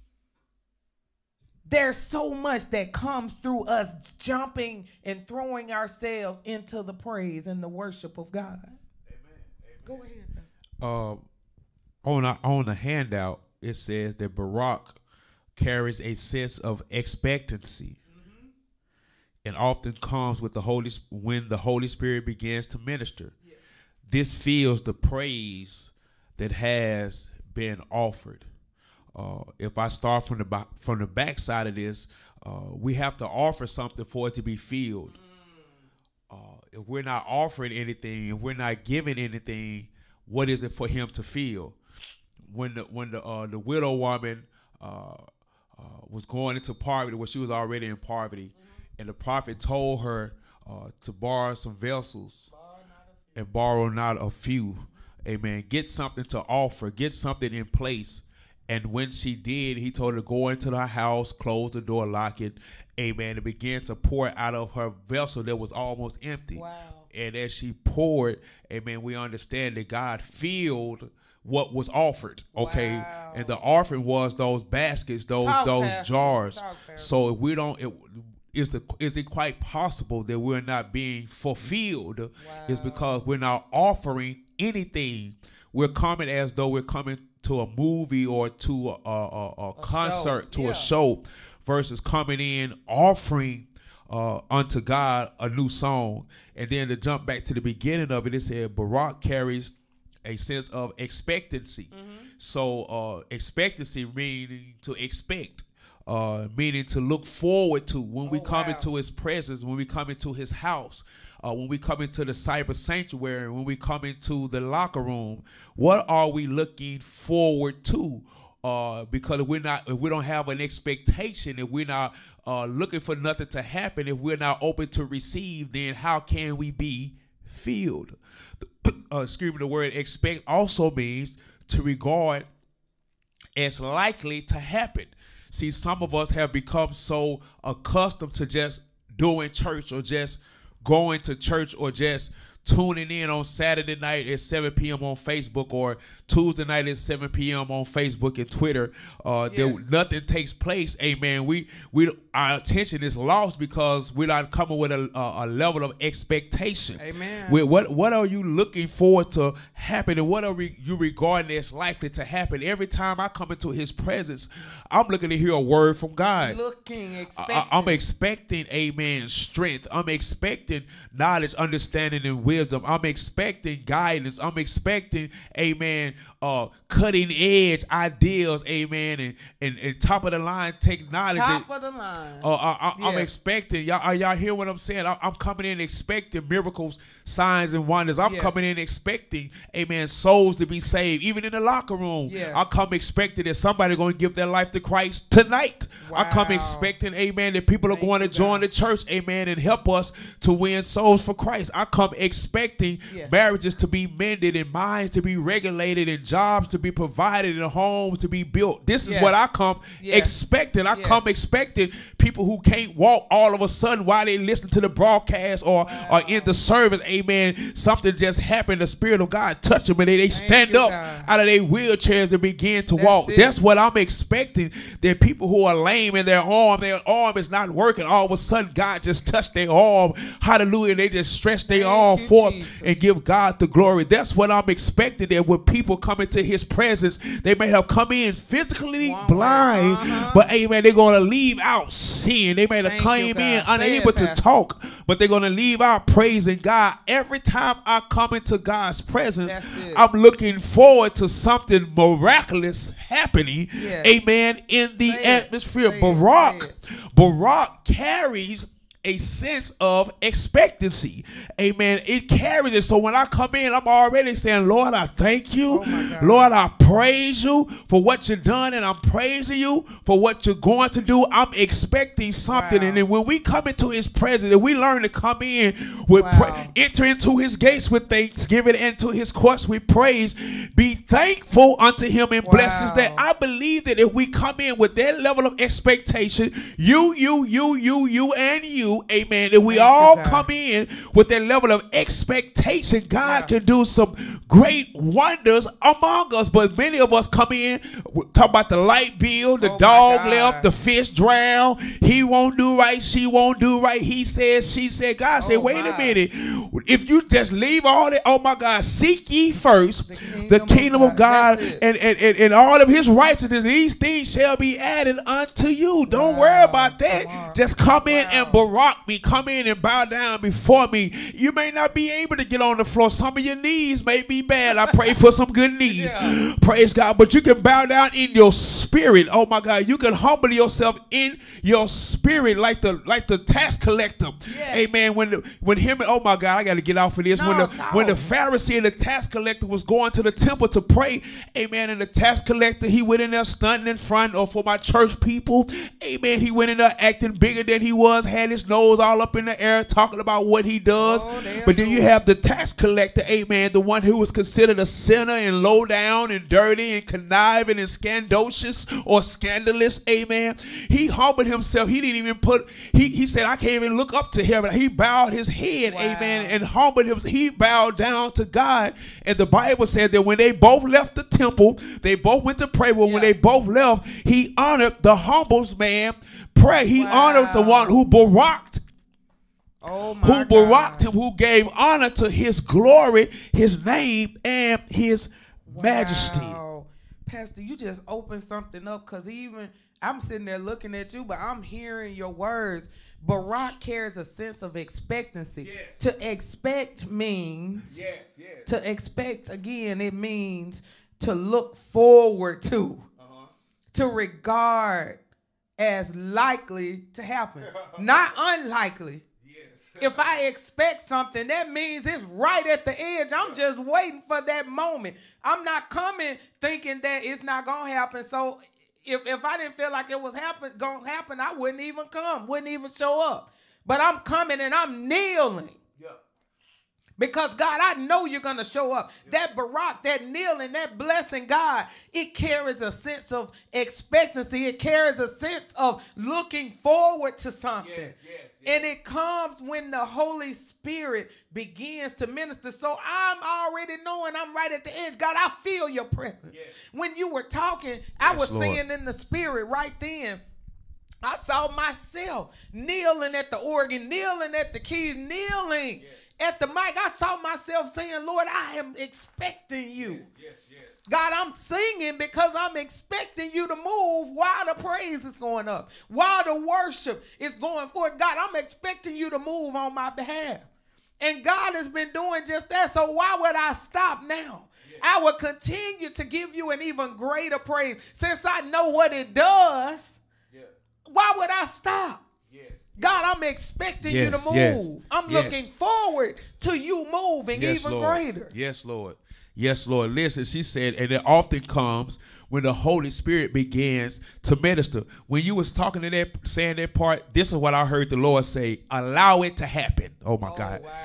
There's so much that comes through us jumping and throwing ourselves into the praise and the worship of God. Amen. Go ahead, Pastor. On the handout, it says that Barak carries a sense of expectancy, and often comes with when the Holy Spirit begins to minister. Yeah. This fills the praise that has been offered. If I start from the back side of this, we have to offer something for it to be filled. If we're not offering anything, if we're not giving anything, what is it for him to feel? When the widow woman was going into poverty, well, she was already in poverty, and the prophet told her to borrow some vessels and borrow not a few. Amen. Get something to offer. Get something in place. And when she did, he told her to go into the house, close the door, lock it, amen, and began to pour out of her vessel that was almost empty. Wow. And as she poured, amen, we understand that God filled what was offered, okay? Wow. And the offering was those baskets, those jars. So if we don't, is it quite possible that we're not being fulfilled? Wow. It's because we're not offering anything. We're coming as though we're coming to a movie or to a concert, to a show, versus coming in offering unto God a new song. And then to jump back to the beginning of it, it said Barak carries a sense of expectancy. So expectancy meaning to expect, meaning to look forward to. When we come into his presence, when we come into his house, when we come into the cyber sanctuary, when we come into the locker room, what are we looking forward to? Because if we don't have an expectation, if we're not looking for nothing to happen, if we're not open to receive, then how can we be filled? Excuse me, the word expect also means to regard as likely to happen. See, some of us have become so accustomed to just doing church, or just going to church, or just tuning in on Saturday night at 7 p.m. on Facebook, or Tuesday night at 7 p.m. on Facebook and Twitter. Nothing takes place. Amen. Our attention is lost because we're not coming with a level of expectation. Amen. What are you looking forward to happen, and what are you regarding as likely to happen? Every time I come into his presence, I'm looking to hear a word from God. Expecting. I'm expecting, amen, strength. I'm expecting knowledge, understanding, and wisdom. I'm expecting guidance. I'm expecting, amen, cutting edge ideas, amen, and top of the line technology. Top of the line. I'm expecting, y'all hear what I'm saying? I'm coming in expecting miracles, signs, and wonders. I'm coming in expecting, amen, souls to be saved. Even in the locker room, I come expecting that somebody going to give their life to Christ tonight. I come expecting, amen, that people are going to join the church, amen, and help us to win souls for Christ. I come expecting marriages to be mended and minds to be regulated and jobs to be provided and homes to be built. This is what I come expecting. I come expecting people who can't walk all of a sudden while they listen to the broadcast or in the service, amen, something just happened. The Spirit of God touch them and they stand up out of their wheelchairs and begin to walk. That's what I'm expecting. That people who are lame in their arm is not working, all of a sudden God just touched their arm, hallelujah, they just stretch their arm forth and give God the glory. That's what I'm expecting, that when people come into his presence, they may have come in physically blind, but amen, they're going to leave out sin. They may have come in unable to talk, but they're going to leave out praising God. Every time I come into God's presence, I'm looking forward to something miraculous happening, amen, in the atmosphere. Barak carries a sense of expectancy. Amen. It carries it. So when I come in, I'm already saying, Lord, I thank you. Lord, I praise you for what you've done, and I'm praising you for what you're going to do. I'm expecting something. And then when we come into his presence, and we learn to come in with enter into his gates with thanksgiving, into his courts with praise, be thankful unto him and blessings. That I believe that if we come in with that level of expectation, you and you, amen, if we all come in with that level of expectation, God can do some great wonders among us. But many of us come in, talk about the light bill, the dog left, the fish drowned, he won't do right, she won't do right, he said, she said. God said, wait a minute, if you just leave all that, oh my God, seek ye first the kingdom of God and all of his righteousness, these things shall be added unto you. Don't worry about that. Just come in and Barak me, come in and bow down before me. You may not be able to get on the floor. Some of your knees may be bad. I pray for some good knees. Praise God. But you can bow down in your spirit. Oh my God. You can humble yourself in your spirit like the tax collector. Amen. When him, oh my God, I got to get off of this. When the Pharisee and the tax collector was going to the temple to pray, amen, and the tax collector, he went in there stunting in front, or for my church people, amen, he went in there acting bigger than he was, had his nose all up in the air, talking about what he does. But then you have the tax collector, amen, the one who was considered a sinner and low down and dirty and conniving and scandalous or scandalous, amen. He humbled himself. He didn't even he said, I can't even look up to heaven. He bowed his head, amen, and humbled himself. He bowed down to God. And the Bible said that when they both left the temple, they both went to pray. Well, when they both left, he honored the humble man prayer. He honored the one who baraked. Who baraked him, who gave honor to his glory, his name, and his majesty. Pastor, you just opened something up, because even I'm sitting there looking at you, but I'm hearing your words. Barak carries a sense of expectancy. To expect means, to expect, again, it means to look forward to, to regard as likely to happen, not unlikely. If I expect something, that means it's right at the edge. I'm just waiting for that moment. I'm not coming thinking that it's not going to happen. So if I didn't feel like it was going to happen, I wouldn't even come, wouldn't even show up. But I'm coming and I'm kneeling. Because, God, I know you're going to show up. That Barak, that kneeling, that blessing, God, it carries a sense of expectancy. It carries a sense of looking forward to something. And it comes when the Holy Spirit begins to minister. So I'm already knowing I'm right at the edge. God, I feel your presence. When you were talking, I was seeing in the spirit right then. I saw myself kneeling at the organ, kneeling at the keys, kneeling at the mic. I saw myself saying, Lord, I am expecting you. God, I'm singing because I'm expecting you to move while the praise is going up, while the worship is going forth. God, I'm expecting you to move on my behalf. And God has been doing just that. So why would I stop now? I will continue to give you an even greater praise. Since I know what it does, why would I stop? God, I'm expecting you to move. I'm looking forward to you moving even greater. Yes, Lord. Yes, Lord. Listen, she said, and it often comes when the Holy Spirit begins to minister. When you was talking to that, saying that part, this is what I heard the Lord say: allow it to happen. Oh my God. Wow.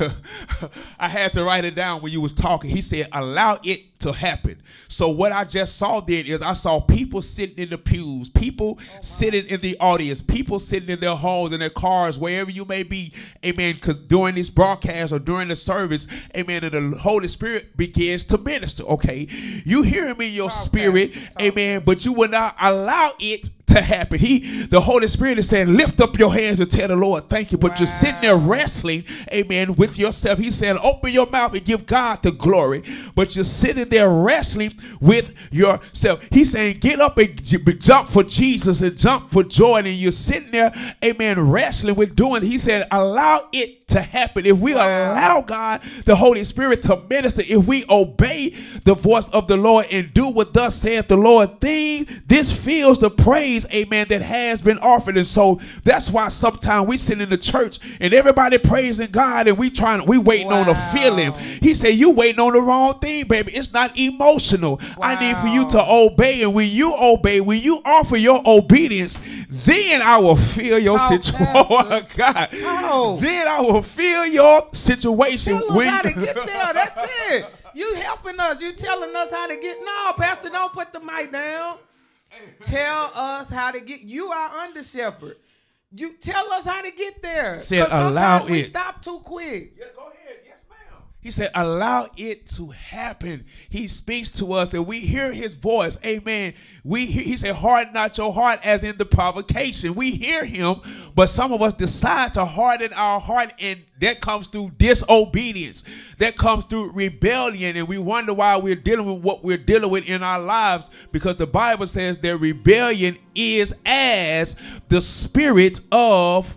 I had to write it down when you was talking. He said, allow it to happen. So what I just saw then is I saw people sitting in the pews, people sitting in the audience, people sitting in their homes, in their cars, wherever you may be. Amen. Because during this broadcast or during the service, amen, and the Holy Spirit begins to minister. Okay. You hear him in your spirit. Amen. But you will not allow it to happen. The Holy Spirit is saying, lift up your hands and tell the Lord thank you. But you're sitting there wrestling, amen, with yourself. He's saying, open your mouth and give God the glory. But you're sitting there wrestling with yourself. He's saying, get up and jump for Jesus and jump for joy. And you're sitting there, amen, wrestling with doing. He said, allow it to happen. If we allow God, the Holy Spirit, to minister, if we obey the voice of the Lord and do what thus saith the Lord, this fills the praise, amen, that has been offered. And so that's why sometimes we sit in the church and everybody praising God and we waiting on a feeling. He said, you waiting on the wrong thing, baby. It's not emotional. I need for you to obey. And when you obey, when you offer your obedience, then I will feel your situation. Oh God. Then I will feel your situation. Tell us how to get there. That's it. You helping us. You telling us how to get. No, Pastor, don't put the mic down. Tell us how to get. You are under shepherd. You tell us how to get there. Said allow it. We stop too quick. Yeah, go ahead. Yes, ma'am. He said, allow it to happen. He speaks to us and we hear his voice. Amen. He said, harden not your heart as in the provocation. We hear him, but some of us decide to harden our heart, and that comes through disobedience. That comes through rebellion, and we wonder why we're dealing with what we're dealing with in our lives, because the Bible says that rebellion is as the spirit of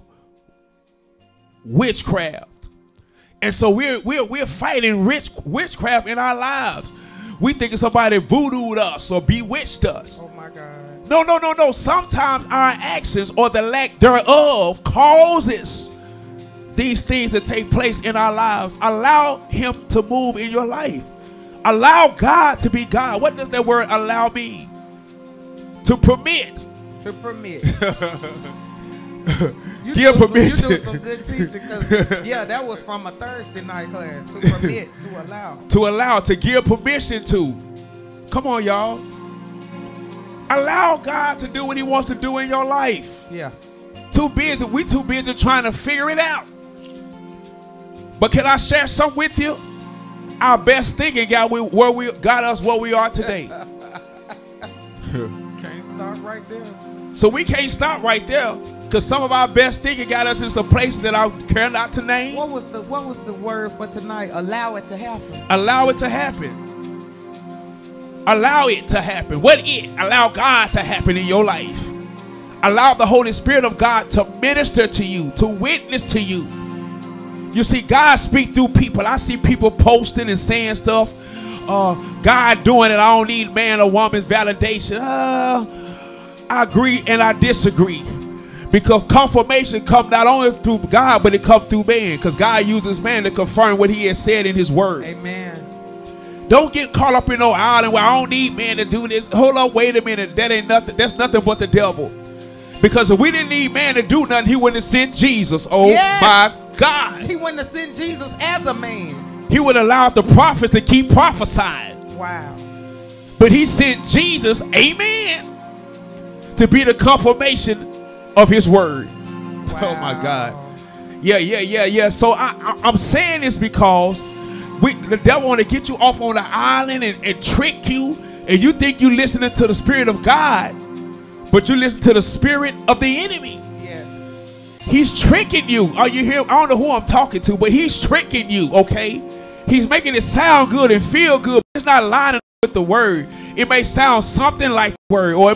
witchcraft. And so we're fighting witchcraft in our lives. We think somebody voodooed us or bewitched us. Oh my God. No. Sometimes our actions or the lack thereof causes these things to take place in our lives. Allow him to move in your life. Allow God to be God. What does that word allow mean? To permit. To permit. Give permission. You do some good teaching, because yeah, that was from a Thursday night class. To permit, to allow. To allow, to give permission to. Come on, y'all. Allow God to do what he wants to do in your life. Yeah. We too busy trying to figure it out. But can I share something with you? Our best thinking got us where we are today. Can't stop right there. So we can't stop right there, because some of our best thinking got us in some places that I care not to name. What was the word for tonight? Allow it to happen. Allow it to happen. Allow it to happen. What it? Allow God to happen in your life. Allow the Holy Spirit of God to minister to you, to witness to you. You see, God speaks through people. I see people posting and saying stuff. God doing it. I don't need man or woman's validation. I agree and I disagree, because confirmation comes not only through God, but it comes through man, because God uses man to confirm what he has said in his word. Amen. Don't get caught up in no island where I don't need man to do this. Hold up, wait a minute. That ain't nothing. That's nothing but the devil. Because if we didn't need man to do nothing, he wouldn't have sent Jesus. Oh my God. He wouldn't have sent Jesus as a man. He would allow the prophets to keep prophesying. Wow. But he sent Jesus, amen, to be the confirmation of his word. Wow. Oh my God. Yeah. So I'm saying this because the devil want to get you off on the island and trick you, and you think you listening to the Spirit of God, but you listen to the spirit of the enemy. Yes. He's tricking you. Are you here? I don't know who I'm talking to, but he's tricking you, okay? He's making it sound good and feel good, but it's not lining up with the word. It may sound something like the word, or it may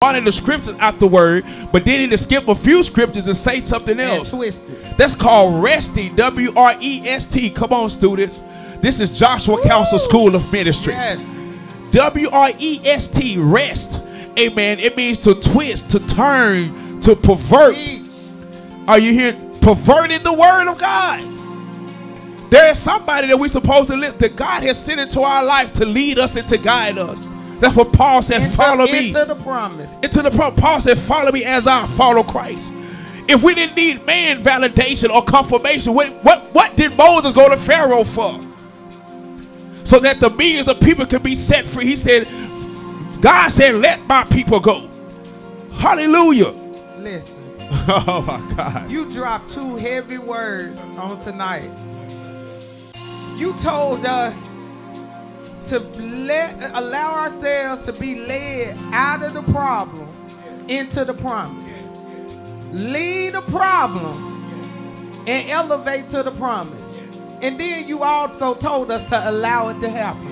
wanted the scriptures out the word, but then he'd skip a few scriptures and say something else. That's called resting. W-R-E-S-T. Come on, students. This is Joshua Council School of Ministry. Yes. W-R-E-S-T, rest. Amen. It means to twist, to turn, to pervert. Are you here? Perverting the word of God. There is somebody that we're supposed to live, that God has sent into our life to lead us and to guide us. That's what Paul said, follow me. Into the promise. Into the promise. Paul said, follow me as I follow Christ. If we didn't need man validation or confirmation, what did Moses go to Pharaoh for? So that the millions of people could be set free. He said, God said, let my people go. Hallelujah. Listen. Oh my God. You dropped two heavy words on tonight. You told us to allow ourselves to be led out of the problem into the promise. Leave the problem and elevate to the promise. And then you also told us to allow it to happen.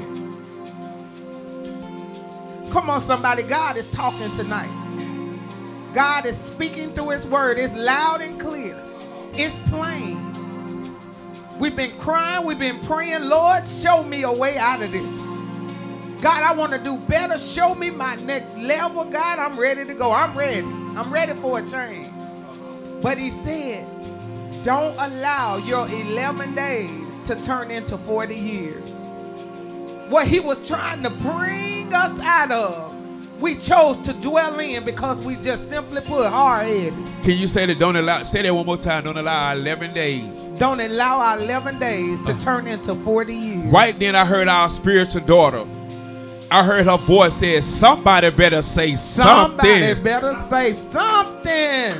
Come on, somebody. God is talking tonight. God is speaking through his word. It's loud and clear. It's plain. We've been crying. We've been praying. Lord, show me a way out of this. God, I want to do better. Show me my next level. God, I'm ready to go. I'm ready. I'm ready for a change. But he said, don't allow your 11 days to turn into 40 years. What he was trying to bring us out of, we chose to dwell in because we just simply put hard-headed. Can you say that? Don't allow. Say that one more time. Don't allow our 11 days. Don't allow our 11 days to turn into 40 years. Right then I heard our spiritual daughter. I heard her voice say, somebody better say something. Somebody better say something.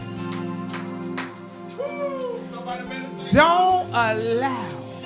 Don't allow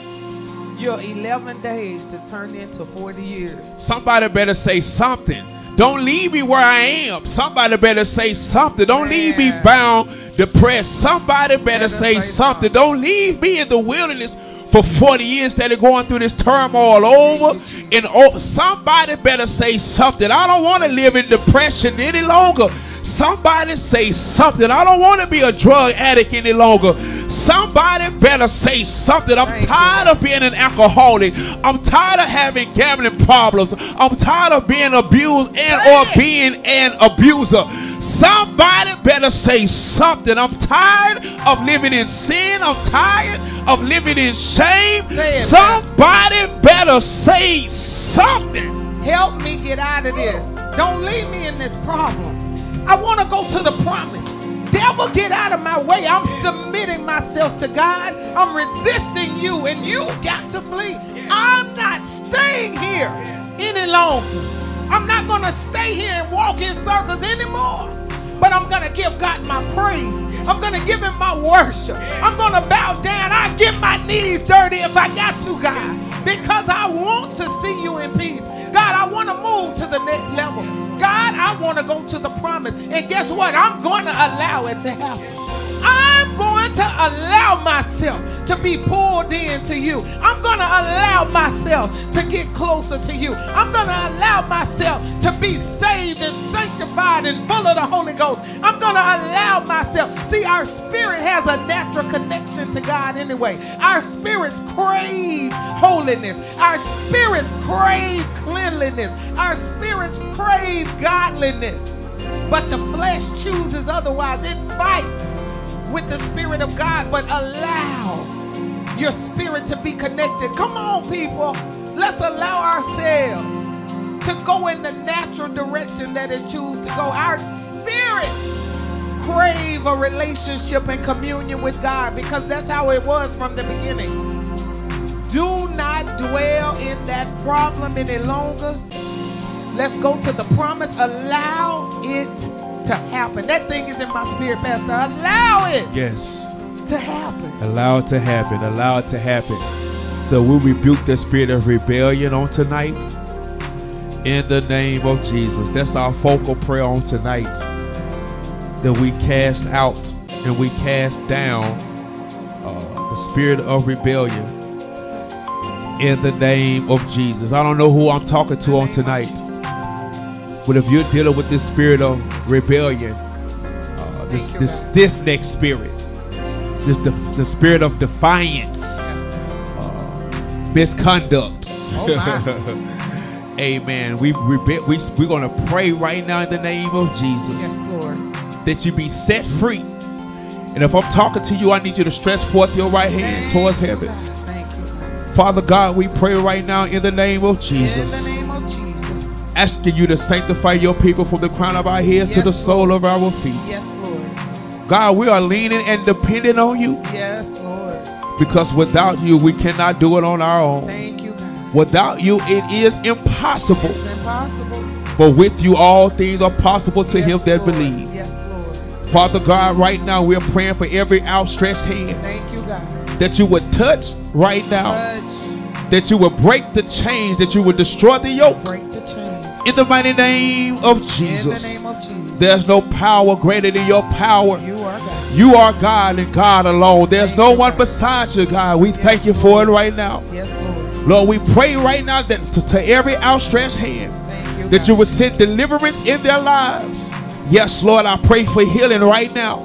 your 11 days to turn into 40 years. Somebody better say something. Don't leave me where I am. Somebody better say something. Don't leave me bound, depressed. Somebody better say something. Don't leave me in the wilderness for 40 years that are going through this turmoil over and over. Somebody better say something. I don't want to live in depression any longer. Somebody say something. I don't want to be a drug addict any longer. Somebody better say something. I'm tired of being an alcoholic. I'm tired of having gambling problems. I'm tired of being abused and or being an abuser. Somebody better say something. I'm tired of living in sin. I'm tired of living in shame. Somebody better say something. Help me get out of this. Don't leave me in this problem. I want to go to the promise. Devil, get out of my way. I'm submitting myself to God. I'm resisting you, and you've got to flee. I'm not staying here any longer. I'm not going to stay here and walk in circles anymore. But I'm going to give God my praise. I'm going to give him my worship. I'm going to bow down. I get my knees dirty if I got to, God, because I want to see you in peace. God, I want to move to the next level. God, I want to go to the promise. And guess what? I'm going to allow it to happen. I'm going to allow myself to be pulled into you. I'm going to allow myself to get closer to you. I'm going to allow myself to be saved and sanctified and full of the Holy Ghost. I'm going to allow myself. See, our spirit has a natural connection to God anyway. Our spirits crave holiness. Our spirits crave cleanliness. Our spirits crave godliness. But the flesh chooses otherwise. It fights with the Spirit of God. But allow your spirit to be connected. Come on, people. Let's allow ourselves to go in the natural direction that it chooses to go. Our spirits crave a relationship and communion with God because that's how it was from the beginning. Do not dwell in that problem any longer. Let's go to the promise. Allow it to happen. That thing is in my spirit, Pastor. Allow it. Yes. To happen. Allow it to happen. Allow it to happen. So we rebuke the spirit of rebellion on tonight in the name of Jesus. That's our focal prayer on tonight. That we cast out and we cast down the spirit of rebellion in the name of Jesus. I don't know who I'm talking to on tonight, But if you're dealing with this spirit of rebellion, this stiff-necked spirit, the spirit of defiance, misconduct. Oh my. Amen. We're going to pray right now in the name of Jesus. Yes, Lord. That you be set free. And if I'm talking to you, I need you to stretch forth your right hand towards heaven. Thank you, God. Father God, we pray right now in the name of Jesus. In the name of Jesus. Asking you to sanctify your people from the crown of our heads to the sole of our feet. Yes, Lord. God, we are leaning and depending on you. Yes, Lord. Because without you, we cannot do it on our own. Thank you, God. Without you, it is impossible. It's impossible. But with you, all things are possible to him that believe. Yes, Lord. Father God, right now, we're praying for every outstretched hand. Thank you, God. That you would touch right now. Touch. That you would break the chains. That you would destroy the yoke. Break the chains. In the mighty name of Jesus. In the name of Jesus. There's no power greater than your power. You are God. You are God and God alone. There's no one beside you, God. We thank you for it right now. Yes, Lord. Lord, we pray right now that to every outstretched hand, Thank you, that God. you would send deliverance in their lives. Yes, Lord, I pray for healing right now.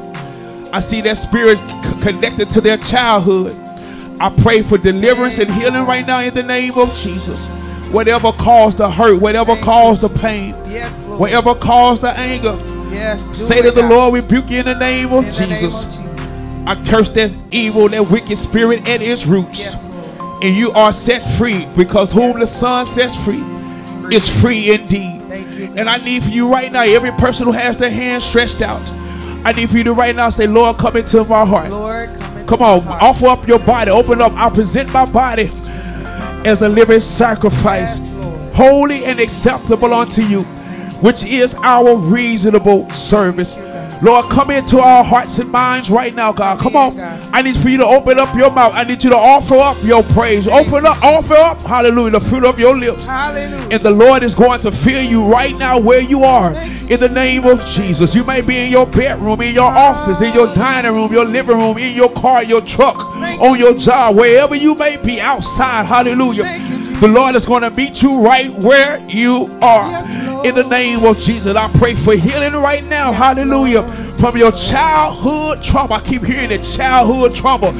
I see that spirit connected to their childhood. I pray for deliverance and healing right now in the name of Jesus. Whatever caused the hurt, whatever caused the pain, Yes, Lord. whatever caused the anger, Yes. say to the Lord, rebuke you in the name of Jesus. I curse that evil, that wicked spirit at its roots. Yes, Lord. And you are set free, because whom the Son sets free is free indeed. Thank you. And I need for you right now, every person who has their hands stretched out, I need for you to right now say, Lord, come into my heart. Lord, Come on, offer up your body, open up. I present my body as a living sacrifice, Yes, Lord. holy and acceptable unto you, which is our reasonable service. Lord, come into our hearts and minds right now, God. Come on. I need for you to open up your mouth. I need you to offer up your praise. Open up, offer up, hallelujah, the fruit of your lips. Hallelujah. And the Lord is going to fill you right now where you are. In the name of Jesus. You may be in your bedroom, in your office, in your dining room, your living room, in your car, your truck, on your job, wherever you may be outside. Hallelujah. The Lord is going to meet you right where you are. In the name of Jesus, I pray for healing right now. Hallelujah. From your childhood trauma. I keep hearing the childhood trauma.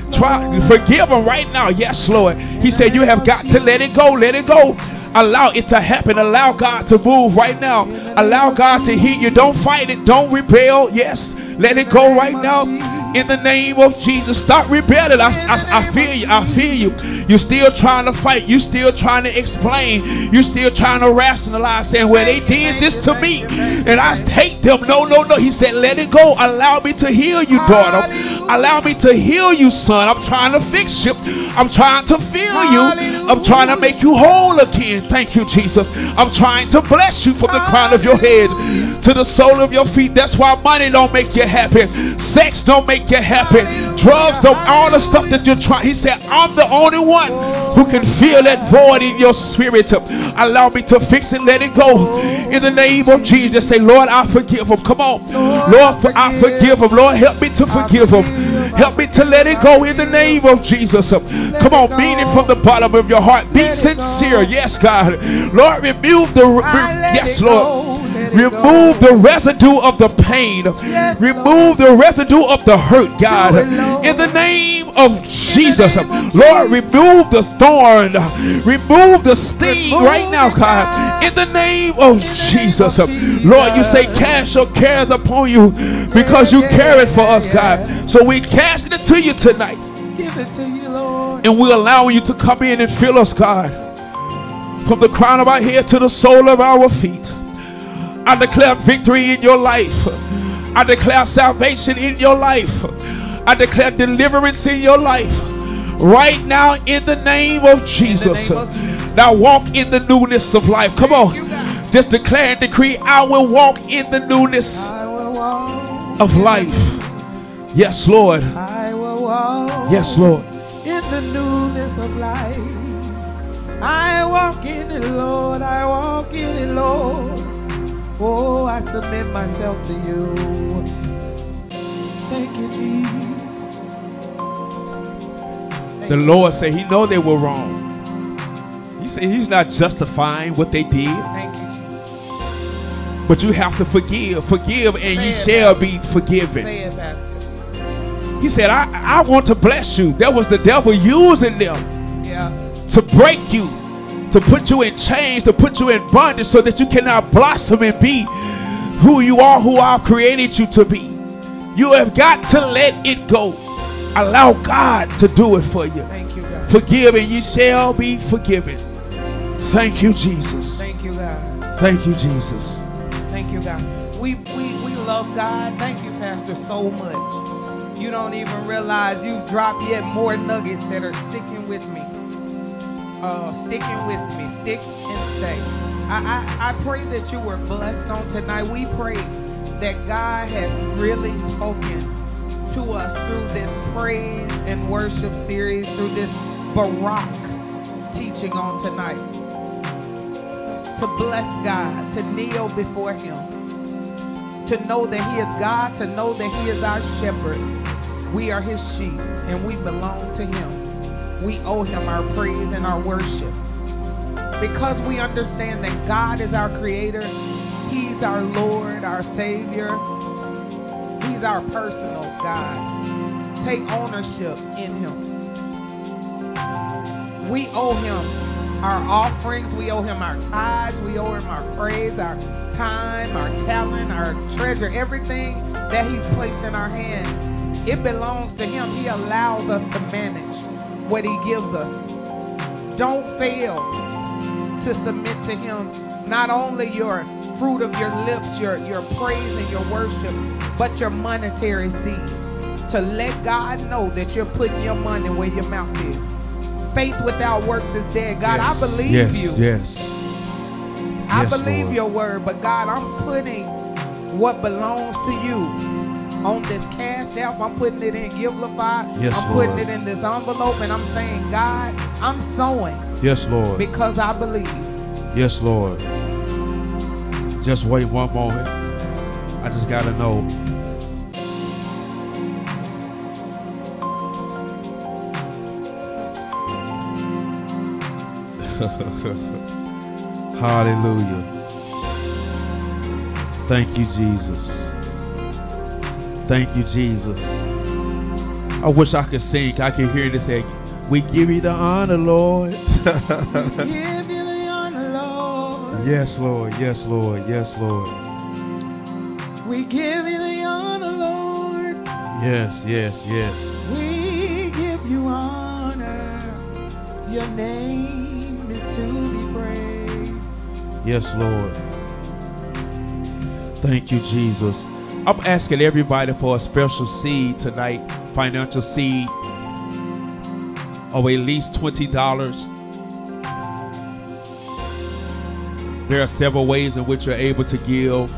Forgive them right now. Yes, Lord. He said you have got to let it go. Let it go. Allow it to happen. Allow God to move right now. Allow God to heal you. Don't fight it. Don't rebel. Yes. Let it go right now. In the name of Jesus. Stop rebelling. I feel you. I feel you. You're still trying to fight. You're still trying to explain. You're still trying to rationalize, saying, well, they did this to me and I hate them. No, no, no. He said, let it go. Allow me to heal you, daughter. Allow me to heal you, son. I'm trying to fix you. I'm trying to feel you. I'm trying to make you whole again. Thank you, Jesus. I'm trying to bless you from the crown of your head to the sole of your feet. That's why money don't make you happy. Sex don't make you happy. Drugs don't, all the stuff that you're trying. He said, I'm the only one who can feel that void in your spirit. Allow me to fix it. Let it go. In the name of Jesus, say, Lord, I forgive him. Come on. Lord, I forgive him. Lord, help me to forgive him. Help me to let it go in the name of Jesus. Come on, mean it from the bottom of your heart. Be sincere. Yes, God. Lord, remove the, yes, Lord. Remove the residue of the pain. Remove the residue of the hurt, God. In the name of Jesus. Lord, remove the thorn. Remove the sting right now, God. In the name of Jesus. Lord, you say cast your cares upon you because you care it for us, God. So we cast it to you tonight. Give it to you, Lord. And we're allowing you to come in and fill us, God. From the crown of our head to the sole of our feet. I declare victory in your life. I declare salvation in your life. I declare deliverance in your life. Right now in the name of Jesus. Now walk in the newness of life. Come on. Just declare and decree, I will walk in the newness of life. Yes, Lord. I will walk. Yes, Lord. In the newness of life. I walk in it, Lord. I walk in it, Lord. Oh, I submit myself to you. Thank you, Jesus. The Lord said he know they were wrong. He said he's not justifying what they did. Thank you, Jesus. But you have to forgive. Forgive and ye Say shall it, be forgiven. Say it, Pastor. He said, I want to bless you. That was the devil using them Yeah. to break you, to put you in chains, to put you in bondage so that you cannot blossom and be who you are, who I've created you to be. You have got to let it go. Allow God to do it for you. Thank you, God. Forgive and you shall be forgiven. Thank you, Jesus. Thank you, God. Thank you, Jesus. Thank you, God. We love God. Thank you, Pastor, so much. You don't even realize you dropped yet more nuggets that are sticking with me. Sticking with me. Stick and stay. I pray that you were blessed on tonight. We pray that God has really spoken to us through this praise and worship series, through this Barak teaching on tonight. To bless God, to kneel before him, to know that he is God, to know that he is our shepherd. We are his sheep and we belong to him. We owe him our praise and our worship. Because we understand that God is our creator, he's our Lord, our Savior. He's our personal God. Take ownership in him. We owe him our offerings, we owe him our tithes, we owe him our praise, our time, our talent, our treasure, everything that he's placed in our hands. It belongs to him. He allows us to manage what he gives us. Don't fail to submit to him not only your fruit of your lips, your praise and your worship, but your monetary seed. To let God know that you're putting your money where your mouth is. Faith without works is dead. God, Yes, I believe you. Yes. I Yes, believe Lord. your word, but God, I'm putting what belongs to you on this cash app. I'm putting it in Givelify. Yes, I'm Lord. putting it in this envelope, and I'm saying, God, I'm sowing Yes, Lord. because I believe. Yes, Lord. Just wait one moment. I just got to know. Hallelujah. Thank you, Jesus. Thank you, Jesus. I wish I could sing. I could hear this say, we give you the honor, Lord. Give you the honor, Lord. Yes, Lord. Yes, Lord. Yes, Lord. We give you the honor, Lord. Yes, yes, yes. We give you honor. Your name is to be praised. Yes, Lord. Thank you, Jesus. I'm asking everybody for a special seed tonight, financial seed of at least $20. There are several ways in which you're able to give,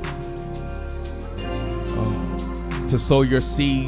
to sow your seed.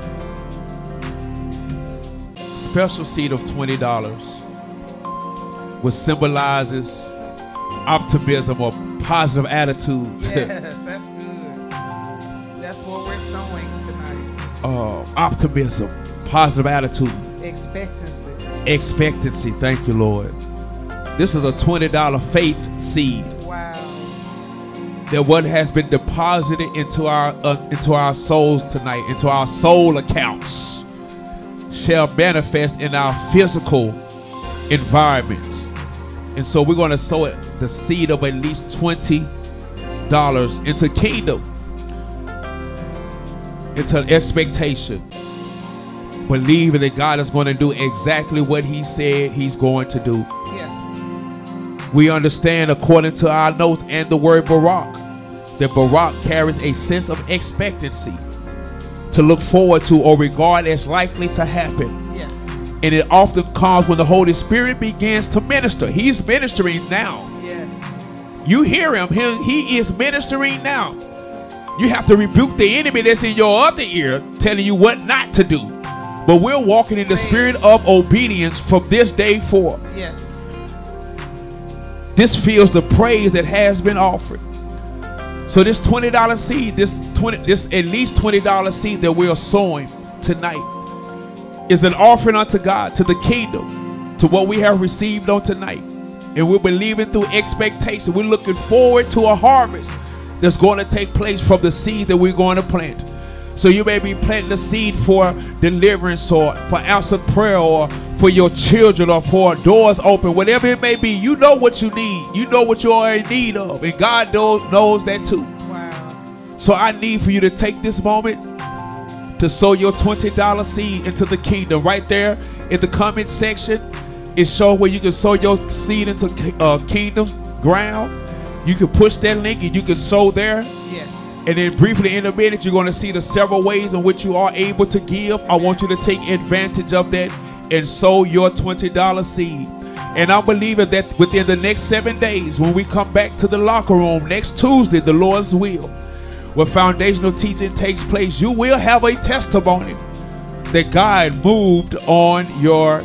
Special seed of $20, which symbolizes optimism or positive attitude. Yes, that's good. That's what we're sowing tonight. Optimism, positive attitude, Expectancy. expectancy. Thank you, Lord. This is a $20 faith seed Wow. that what has been deposited into our souls tonight, into our soul accounts, shall manifest in our physical environments. And so we're going to sow it, the seed of at least $20 into kingdom, into expectation, believing that God is going to do exactly what he said he's going to do. Yes. We understand, according to our notes and the word Barak, that Barak carries a sense of expectancy, to look forward to or regard as likely to happen. Yes. And it often comes when the Holy Spirit begins to minister. He's ministering now. Yes. You hear him. He is ministering now. You have to rebuke the enemy that's in your other ear telling you what not to do. But we're walking in the spirit of obedience from this day forth. Yes. This feels the praise that has been offered. So this $20 seed, this at least $20 seed that we are sowing tonight is an offering unto God, to the kingdom, to what we have received on tonight. And we're believing through expectation. We're looking forward to a harvest that's going to take place from the seed that we're going to plant. So you may be planting a seed for deliverance or for answered prayer or for your children or for doors open, whatever it may be. You know what you need. You know what you are in need of, and God knows that too. Wow. So I need for you to take this moment to sow your $20 seed into the kingdom. Right there in the comment section, it shows where you can sow your seed into kingdom's ground. You can push that link and you can sow there. Yes. And then briefly in a minute, you're going to see the several ways in which you are able to give. I want you to take advantage of that and sow your $20 seed. And I'm believing that within the next 7 days, when we come back to the locker room next Tuesday, the Lord's will, where foundational teaching takes place, you will have a testimony that God moved on your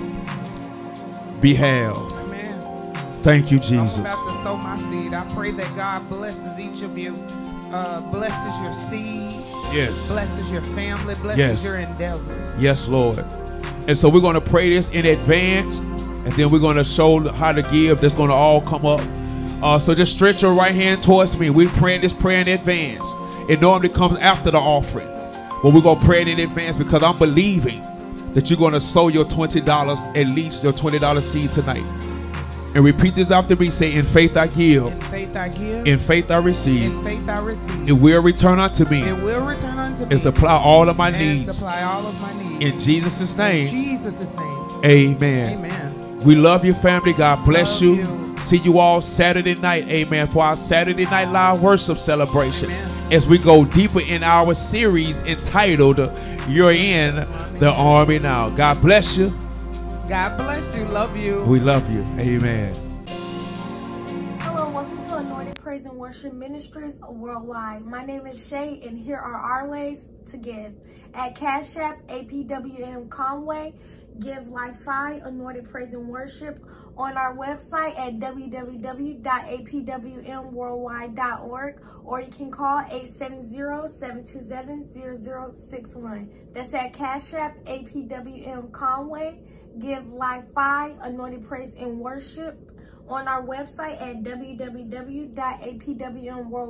behalf. Amen. Thank you, Jesus. I'm about to sow my seed. I pray that God blesses each of you. Blesses your seed. Yes. Blesses your family. Blesses your endeavors. Yes, Lord. And so we're going to pray this in advance, and then we're going to show how to give. That's going to all come up. So just stretch your right hand towards me. We're praying this prayer in advance. It normally comes after the offering, but we're going to pray it in advance because I'm believing that you're going to sow your $20, at least your $20 seed tonight. And repeat this after me. Say, in faith I give. In faith I give. In faith I receive. In faith I receive. It will return unto me. It will return unto me. And supply all of my and needs. Supply all of my needs. In Jesus' name. In Jesus' name. Amen. Amen. We love you, family. God bless Love you. you. See you all Saturday night. Amen. For our Saturday Night Live worship celebration. Amen. As we go deeper in our series entitled, You're in the Army Now. God bless you. God bless you. Love you. We love you. Amen. Hello, welcome to Anointed Praise and Worship Ministries Worldwide. My name is Shay, and here are our ways to give. At Cash App, APWM Conway, Give Life 5, Anointed Praise and Worship, on our website at www.apwmworldwide.org, or you can call 870-727-0061. That's at Cash App, APWM Conway, Give Life 5, Anointed Praise and Worship, on our website at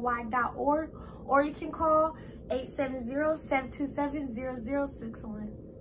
www.apwmworldwide.org, or you can call 870-727-0061.